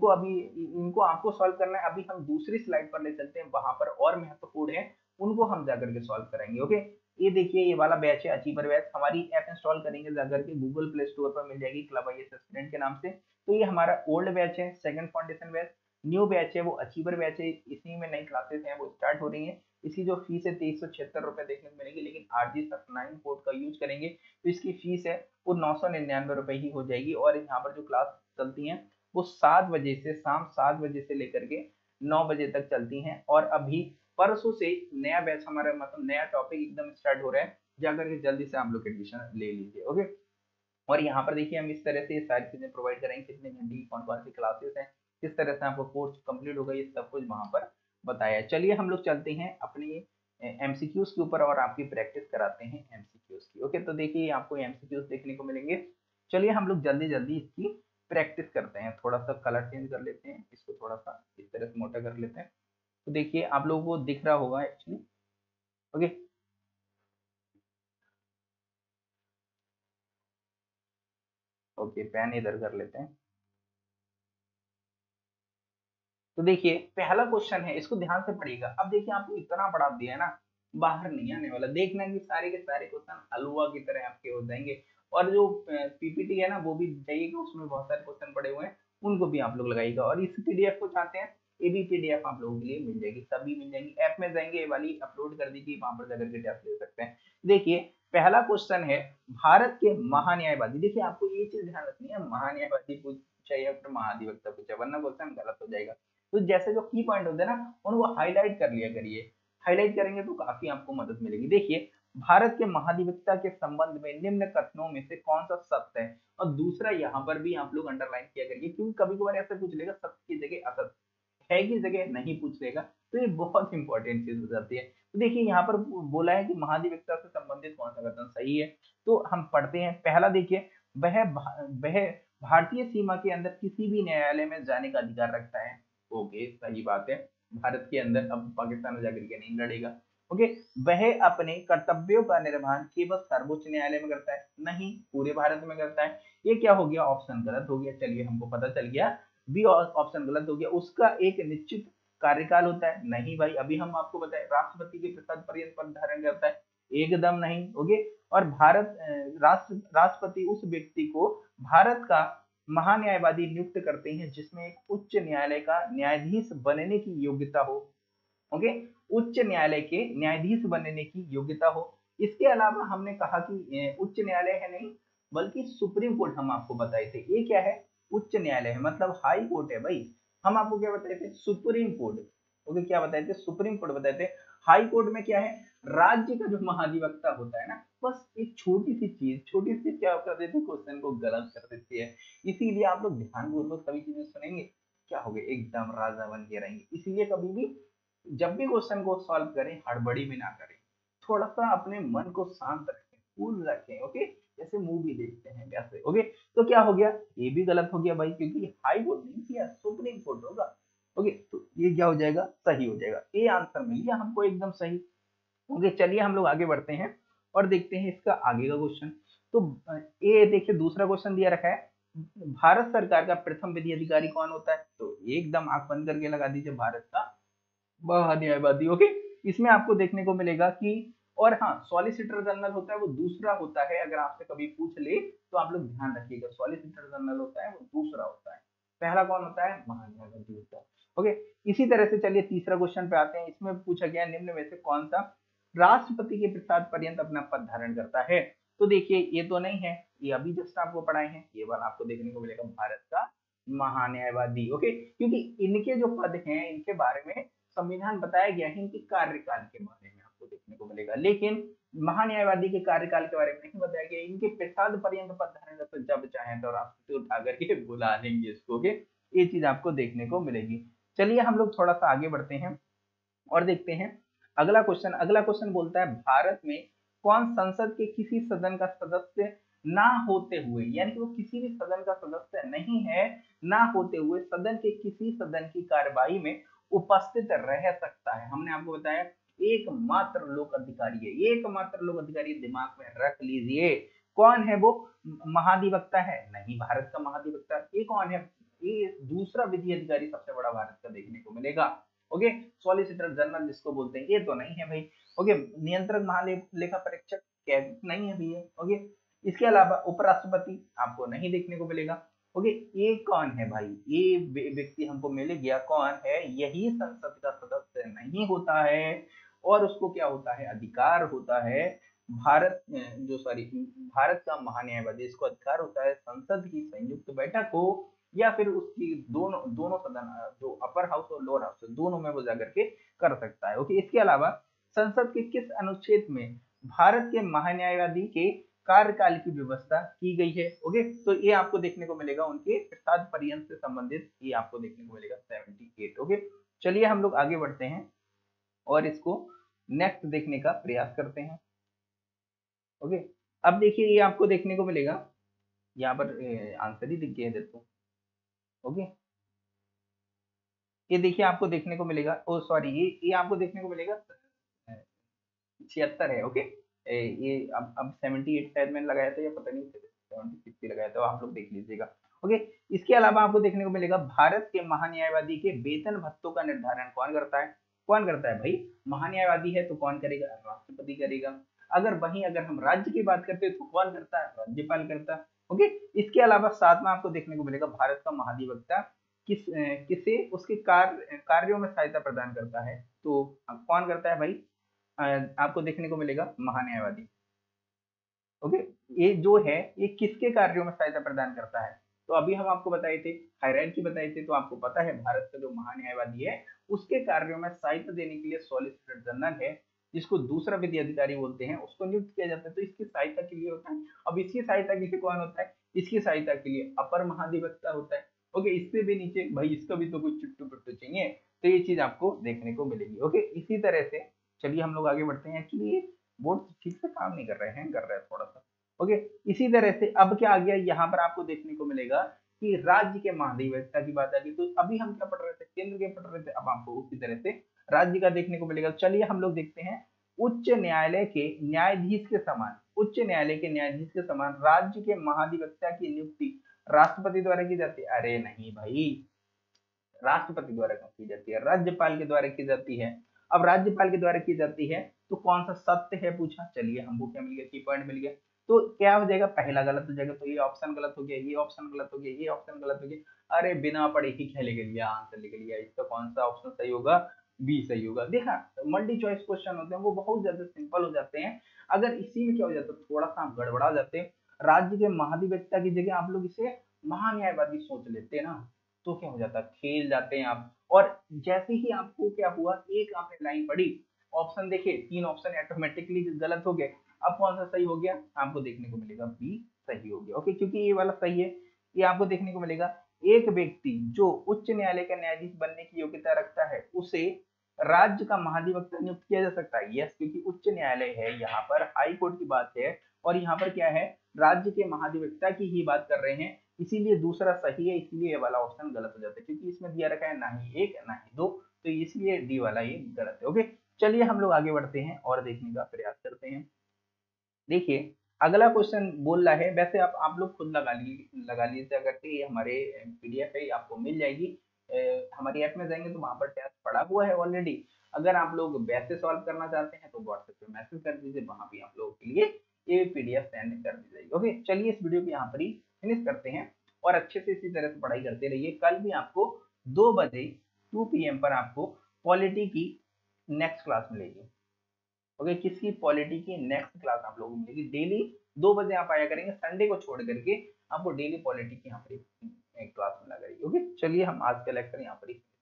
इनको आपको सॉल्व करना है। अभी हम दूसरी स्लाइड पर ले चलते हैं, वहां पर और महत्वपूर्ण है, उनको हम जाकर के सॉल्व करेंगे। ओके, ये देखिए ये वाला बैच है अचीवर बैच। हमारी ऐप इंस्टॉल करेंगे जाकर के गूगल प्ले स्टोर पर मिल जाएगी क्लब IAS एस्पिरेंट के नाम से। तो ये हमारा ओल्ड बैच है, second foundation batch. New batch है वो अचीवर बैच है, इसी में नई क्लासेस हैं वो स्टार्ट हो रही है। इसकी जो फीस है 2376 रुपए देखने को मिलेगी, लेकिन RG सर 9 कोड का यूज करेंगे तो इसकी फीस है वो 999 रुपए ही हो जाएगी। और यहाँ पर जो क्लास चलती है वो 7 बजे से शाम 7 बजे से लेकर के 9 बजे तक चलती हैं। और अभी परसों से नया बैच हमारा मतलब नया टॉपिक एकदम स्टार्ट हो रहा है, जाकर के जल्दी से आप लोग एडमिशन ले लीजिए। ओके, और यहाँ पर देखिए हम इस तरह से ये सारी चीजें प्रोवाइड करेंगे, कितने घंटे की कौन कौन सी क्लासेस हैं, किस तरह से आपको कोर्स कंप्लीट होगा, ये सब कुछ वहां पर बताया है। चलिए हम लोग चलते हैं अपनी एमसीक्यूज के ऊपर और आपकी प्रैक्टिस कराते हैं एमसीक्यूज की। ओके, तो देखिए आपको एमसीक्यूज देखने को मिलेंगे। चलिए हम लोग जल्दी जल्दी इसकी प्रैक्टिस करते हैं। थोड़ा सा कलर चेंज कर लेते हैं, इसको थोड़ा सा इस तरह से मोटा कर लेते हैं। तो देखिए आप लोगों को दिख रहा होगा एक्चुअली। ओके, ओके पेन इधर कर लेते हैं। तो देखिए पहला क्वेश्चन है, इसको ध्यान से पढ़िएगा। अब देखिए आपको इतना पढ़ा दिया है ना, बाहर नहीं आने वाला। देखना कि सारे के सारे क्वेश्चन हलवा की तरह आपके हो जाएंगे। और जो पीपीटी है ना वो भी जाइएगा, उसमें बहुत सारे क्वेश्चन पड़े हुए हैं, उनको भी आप लोग लगाइएगा। और इस पीडीएफ को चाहते हैं, ये भी पीडीएफ आप लोगों के लिए मिल जाएगी, सभी मिल जाएंगी। ऐप में जाएंगे, ये वाली अपलोड कर दीजिए, वहां पर जाकर के टेस्ट ले सकते हैं। देखिए पहला क्वेश्चन है, भारत के महान्यायवादी। देखिए आपको ये चीज ध्यान रखनी है, महान्यायवादी पूछा या फिर महाधिवक्ता पूछा, वरना क्वेश्चन गलत हो जाएगा। तो जैसे जो की पॉइंट होते हैं ना उनको हाईलाइट कर लिया करिए, हाईलाइट करेंगे तो काफी आपको मदद मिलेगी। देखिए भारत के महाधिवक्ता के संबंध में निम्न कथनों में से कौन सा सत्य है। और दूसरा यहाँ पर भी आप लोग अंडरलाइन किया करिए, क्योंकि कभी कभार ऐसा पूछ लेगा सत्य की जगह असत्य, है की जगह नहीं पूछ लेगा, तो ये बहुत इंपॉर्टेंट चीज हो जाती है। तो देखिए यहाँ पर बोला है कि महाधिवक्ता से संबंधित कौन सा कथन सही है, तो हम पढ़ते हैं। पहला देखिए, वह भारतीय सीमा के अंदर किसी भी न्यायालय में जाने का अधिकार रखता है। ओके सही बात है, भारत के अंदर, अब पाकिस्तान में जाकर के नहीं लड़ेगा। ओके, वह अपने कर्तव्यों का निर्वहन केवल सर्वोच्च न्यायालय में करता है, नहीं पूरे भारत में करता है। ये क्या हो गया, ऑप्शन गलत हो गया। चलिए हमको पता चल गया, बी ऑप्शन गलत हो गया। उसका एक निश्चित कार्यकाल होता है, नहीं भाई, अभी हम आपको बताए राष्ट्रपति के प्रसाद पर्यंत पद धारण करता है, एकदम नहीं। ओके, और भारत राष्ट्रपति उस व्यक्ति को भारत का महान्यायवादी नियुक्त करते हैं जिसमें एक उच्च न्यायालय का न्यायाधीश बनने की योग्यता हो। ओके, उच्च न्यायालय के न्यायाधीश बनने की योग्यता हो। इसके अलावा हमने कहा कि उच्च न्यायालय है नहीं बल्कि सुप्रीम कोर्ट, हम आपको बताए थे। ये क्या है, उच्च न्यायालय है मतलब हाई कोर्ट है भाई। हम आपको क्या बताए थे, सुप्रीम कोर्ट। ओके, क्या बताए थे, सुप्रीम कोर्ट बताए थे। हाई कोर्ट में क्या है, राज्य का जो महाधिवक्ता होता है ना, बस एक छोटी सी चीज, छोटी सी क्या कर देती है, क्वेश्चन को गलत कर देती है। इसीलिए आप लोग ध्यानपूर्वक सभी चीजें सुनेंगे, क्या हो गया, एकदम राजा बन के रहेंगे। इसीलिए कभी भी जब भी क्वेश्चन को सॉल्व करें, हड़बड़ी में ना करें, थोड़ा सा अपने मन को शांत रखें, कूल रखें। ओके, जैसे मूवी देखते हैं वैसे। ओके, तो क्या हो गया, ये भी गलत हो गया भाई, क्योंकि हाई कोर्ट नहीं किया, सुप्रीम कोर्ट होगा। ओके, तो ये क्या हो जाएगा, सही हो जाएगा, ये आंसर मिल गया हमको एकदम सही। ओके, चलिए हम लोग आगे बढ़ते हैं और देखते हैं इसका आगे का क्वेश्चन। तो ये देखिए दूसरा क्वेश्चन दिया रखा है, भारत सरकार का प्रथम विधि अधिकारी कौन होता है, तो एकदम आंख बंद करके लगा दीजिए, भारत का महान्यायवादी। ओके, इसमें आपको देखने को मिलेगा कि, और हाँ, सॉलिसिटर जनरल होता है वो दूसरा होता है, अगर आपसे कभी पूछ ले तो आप लोग ध्यान रखिएगा, सॉलिसिटर जनरल होता है वो दूसरा होता है, पहला कौन होता है, महान्यायवादी होता है। ओके, इसी तरह से चलिए तीसरा क्वेश्चन पे आते हैं। इसमें पूछा गया निम्न में से कौन सा राष्ट्रपति के प्रसाद पर्यंत अपना पद धारण करता है, तो देखिए ये तो नहीं है, ये अभी जस्ट आपको पढ़ाए हैं, ये वाला आपको देखने को मिलेगा भारत का महान्यायवादी। ओके, क्योंकि इनके जो पद हैं इनके बारे में संविधान बताया गया है, इनके कार्यकाल के बारे में आपको देखने को मिलेगा, लेकिन महान्यायवादी के कार्यकाल के बारे में नहीं बताया गया। इनके प्रसाद पर्यंत पद धारण करते, जब चाहे तो राष्ट्रपति उठा करके बुला लेंगे इसको। ओके, ये चीज आपको देखने को मिलेगी। चलिए हम लोग थोड़ा सा आगे बढ़ते हैं और देखते हैं अगला क्वेश्चन। अगला क्वेश्चन बोलता है, भारत में कौन संसद के किसी सदन का सदस्य ना होते हुए, यानी कि वो किसी भी सदन का सदस्य नहीं है, ना होते हुए सदन के किसी सदन की कार्यवाही में उपस्थित रह सकता है। हमने आपको बताया एकमात्र लोक अधिकारी है, एकमात्र लोक अधिकारी, दिमाग में रख लीजिए। कौन है वो, महाधिवक्ता है, नहीं भारत का महाधिवक्ता, ये कौन है, ये दूसरा विधि अधिकारी सबसे बड़ा भारत का देखने को मिलेगा। ओके, सॉलिसिटर जनरल जिसको बोलते हैं, ये तो नहीं है भाई। ओके, नियंत्रक महालेखा परीक्षक नहीं है भैया। ओके, इसके अलावा उपराष्ट्रपति आपको नहीं देखने को मिलेगा। ओके, ये कौन है भाई, ये व्यक्ति हमको मिल गया, कौन है, यही संसद का सदस्य नहीं होता है, और उसको क्या होता है, अधिकार होता है भारत जो सॉरी भारत का महान्यायवादी, इसको अधिकार होता है संसद की संयुक्त बैठक हो या फिर उसकी दोनों दोनों सदन, जो अपर हाउस और लोअर हाउस, दोनों में वो जाकर के कर सकता है। ओके, इसके अलावा संसद के किस अनुच्छेद में भारत के महान्यायवादी के कार्यकाल की व्यवस्था की गई है। ओके, तो ये आपको देखने को मिलेगा, उनके प्रसाद पर्यंत से संबंधित ये आपको देखने को मिलेगा 78। ओके, चलिए हम लोग आगे बढ़ते हैं और इसको नेक्स्ट देखने का प्रयास करते हैं। ओके, अब देखिए ये आपको देखने को मिलेगा, यहाँ पर आंसर ही दिख गया है दोस्तों। ओके, ये देखिए आपको देखने को मिलेगा, ओ सॉरी, ये आपको देखने को मिलेगा 76 है। ओके, ये अब 78 शायद मैंने लगाया था, या पता नहीं 76 लगाया था, आप लोग देख लीजिएगा। ओके, इसके अलावा आपको देखने को मिलेगा, भारत के महान्यायवादी के वेतन भत्तों का निर्धारण कौन करता है, कौन करता है भाई, महान्यायवादी है तो कौन करेगा, राष्ट्रपति करेगा। अगर हम राज्य की बात करते हैं तो कौन करता है, राज्यपाल करता है। ओके, इसके अलावा साथ में आपको देखने को मिलेगा, भारत का महाधिवक्ता किसे उसके कार्यों में सहायता प्रदान करता है, तो कौन करता है भाई, आपको देखने को मिलेगा महान्यायवादी। ओके, ये जो है ये किसके कार्यों में सहायता प्रदान करता है, तो अभी हम आपको बताए थे, हायरार्की बताए थे, तो आपको पता है भारत का जो महान्यायवादी है उसके कार्यों में सहायता देने के लिए सॉलिसिटर जनरल है, जिसको दूसरा विधि अधिकारी बोलते हैं, उसको नियुक्त किया जाता है, तो इसकी सहायता के लिए होता है। अब इसकी सहायता के लिए कौन होता है, इसकी सहायता के लिए अपर महाधिवक्ता होता है। ओके, इससे भी नीचे भाई इसका भी तो कुछ चुट्टू पुट्टू चाहिए, तो ये चीज आपको देखने को मिलेगी। ओके, इसी तरह से चलिए हम लोग आगे बढ़ते हैं। एक्चुअली बोर्ड ठीक से काम नहीं कर रहे हैं, कर रहे हैं थोड़ा सा। ओके, इसी तरह से अब क्या आ गया, यहाँ पर आपको देखने को मिलेगा कि राज्य के महाधिवक्ता की बात आ गई। तो अभी हम क्या पढ़ रहे थे, केंद्र के पढ़ रहे थे, अब आपको उसी तरह से राज्य का देखने को मिलेगा। चलिए हम लोग देखते हैं, उच्च न्यायालय के न्यायाधीश के समान, उच्च न्यायालय के न्यायाधीश के समान राज्य के महाधिवक्ता की नियुक्ति राष्ट्रपति द्वारा की जाती है, अरे नहीं भाई, राष्ट्रपति द्वारा क्यों की जाती है, राज्यपाल के द्वारा की जाती है। अब राज्यपाल के द्वारा की जाती है तो कौन सा सत्य है पूछा, चलिए हमको क्या मिल गया, की पॉइंट मिल गया। तो क्या हो जाएगा, पहला गलत हो जाएगा, तो ये ऑप्शन गलत हो गया, ये ऑप्शन गलत हो गया, ये ऑप्शन गलत हो गया, अरे बिना पढ़े ही क्या लिख लिया, आंसर लिख लिया। इसका कौन सा ऑप्शन सही होगा, बी सही होगा। देखा, मल्टी चॉइस क्वेश्चन होते हैं वो बहुत ज्यादा सिंपल हो जाते हैं, अगर इसी में क्या हो जाता है थोड़ा सा आप गड़बड़ा जाते हैं, राज्य के महाधिवक्ता की जगह आप लोग इसे महान्यायवादी सोच लेते हैं ना, तो क्या हो जाता है, खेल जाते हैं आप। और जैसे ही आपको क्या हुआ, एक आपने लाइन पढ़ी, ऑप्शन देखे, 3 ऑप्शन ऑटोमेटिकली गलत हो गए। अब कौन सा सही हो गया, आपको देखने को मिलेगा बी सही हो गया। ओके, क्योंकि ये वाला सही है, ये आपको देखने को मिलेगा। एक व्यक्ति जो उच्च न्यायालय का न्यायाधीश बनने की योग्यता रखता है उसे राज्य का महाधिवक्ता नियुक्त किया जा सकता है। यस, क्योंकि उच्च न्यायालय है, यहाँ पर हाई कोर्ट की बात है, और यहाँ पर क्या है, राज्य के महाधिवक्ता की ही बात कर रहे हैं, इसीलिए दूसरा सही है, इसीलिए ये वाला ऑप्शन गलत हो जाता है, क्योंकि इसमें दिया रखा है ना ही एक ना ही दो, तो इसलिए डी वाला ये गलत है। ओके, चलिए हम लोग आगे बढ़ते हैं और देखने का प्रयास करते हैं। देखिए, अगला क्वेश्चन बोल रहा है, वैसे आप लोग खुद लगा लीजिए करके, ये हमारे पीडीएफ है, आपको मिल जाएगी। हमारी ऐप में जाएंगे तो वहां पर टेस्ट पड़ा हुआ है ऑलरेडी। अगर आप लोग वैसे सॉल्व करना चाहते हैं तो व्हाट्सएप पे मैसेज कर दीजिए, वहां भी आप लोगों के लिए ये पीडीएफ सेंड कर दी जाएगी। ओके, चलिए इस वीडियो को यहाँ पर ही फिनिश करते हैं, और अच्छे से इसी तरह से पढ़ाई करते रहिए। कल भी आपको 2 बजे 2 PM पर आपको पॉलिटी की नेक्स्ट क्लास मिलेगी। ओके, किसकी, पॉलिटी की नेक्स्ट क्लास आप लोगों को मिलेगी। डेली 2 बजे आप आया करेंगे, संडे को छोड़ करके आपको डेली पॉलिटी की यहाँ पर क्लास मिला करेगी। ओके, चलिए हम आज का लेक्चर यहाँ पर ही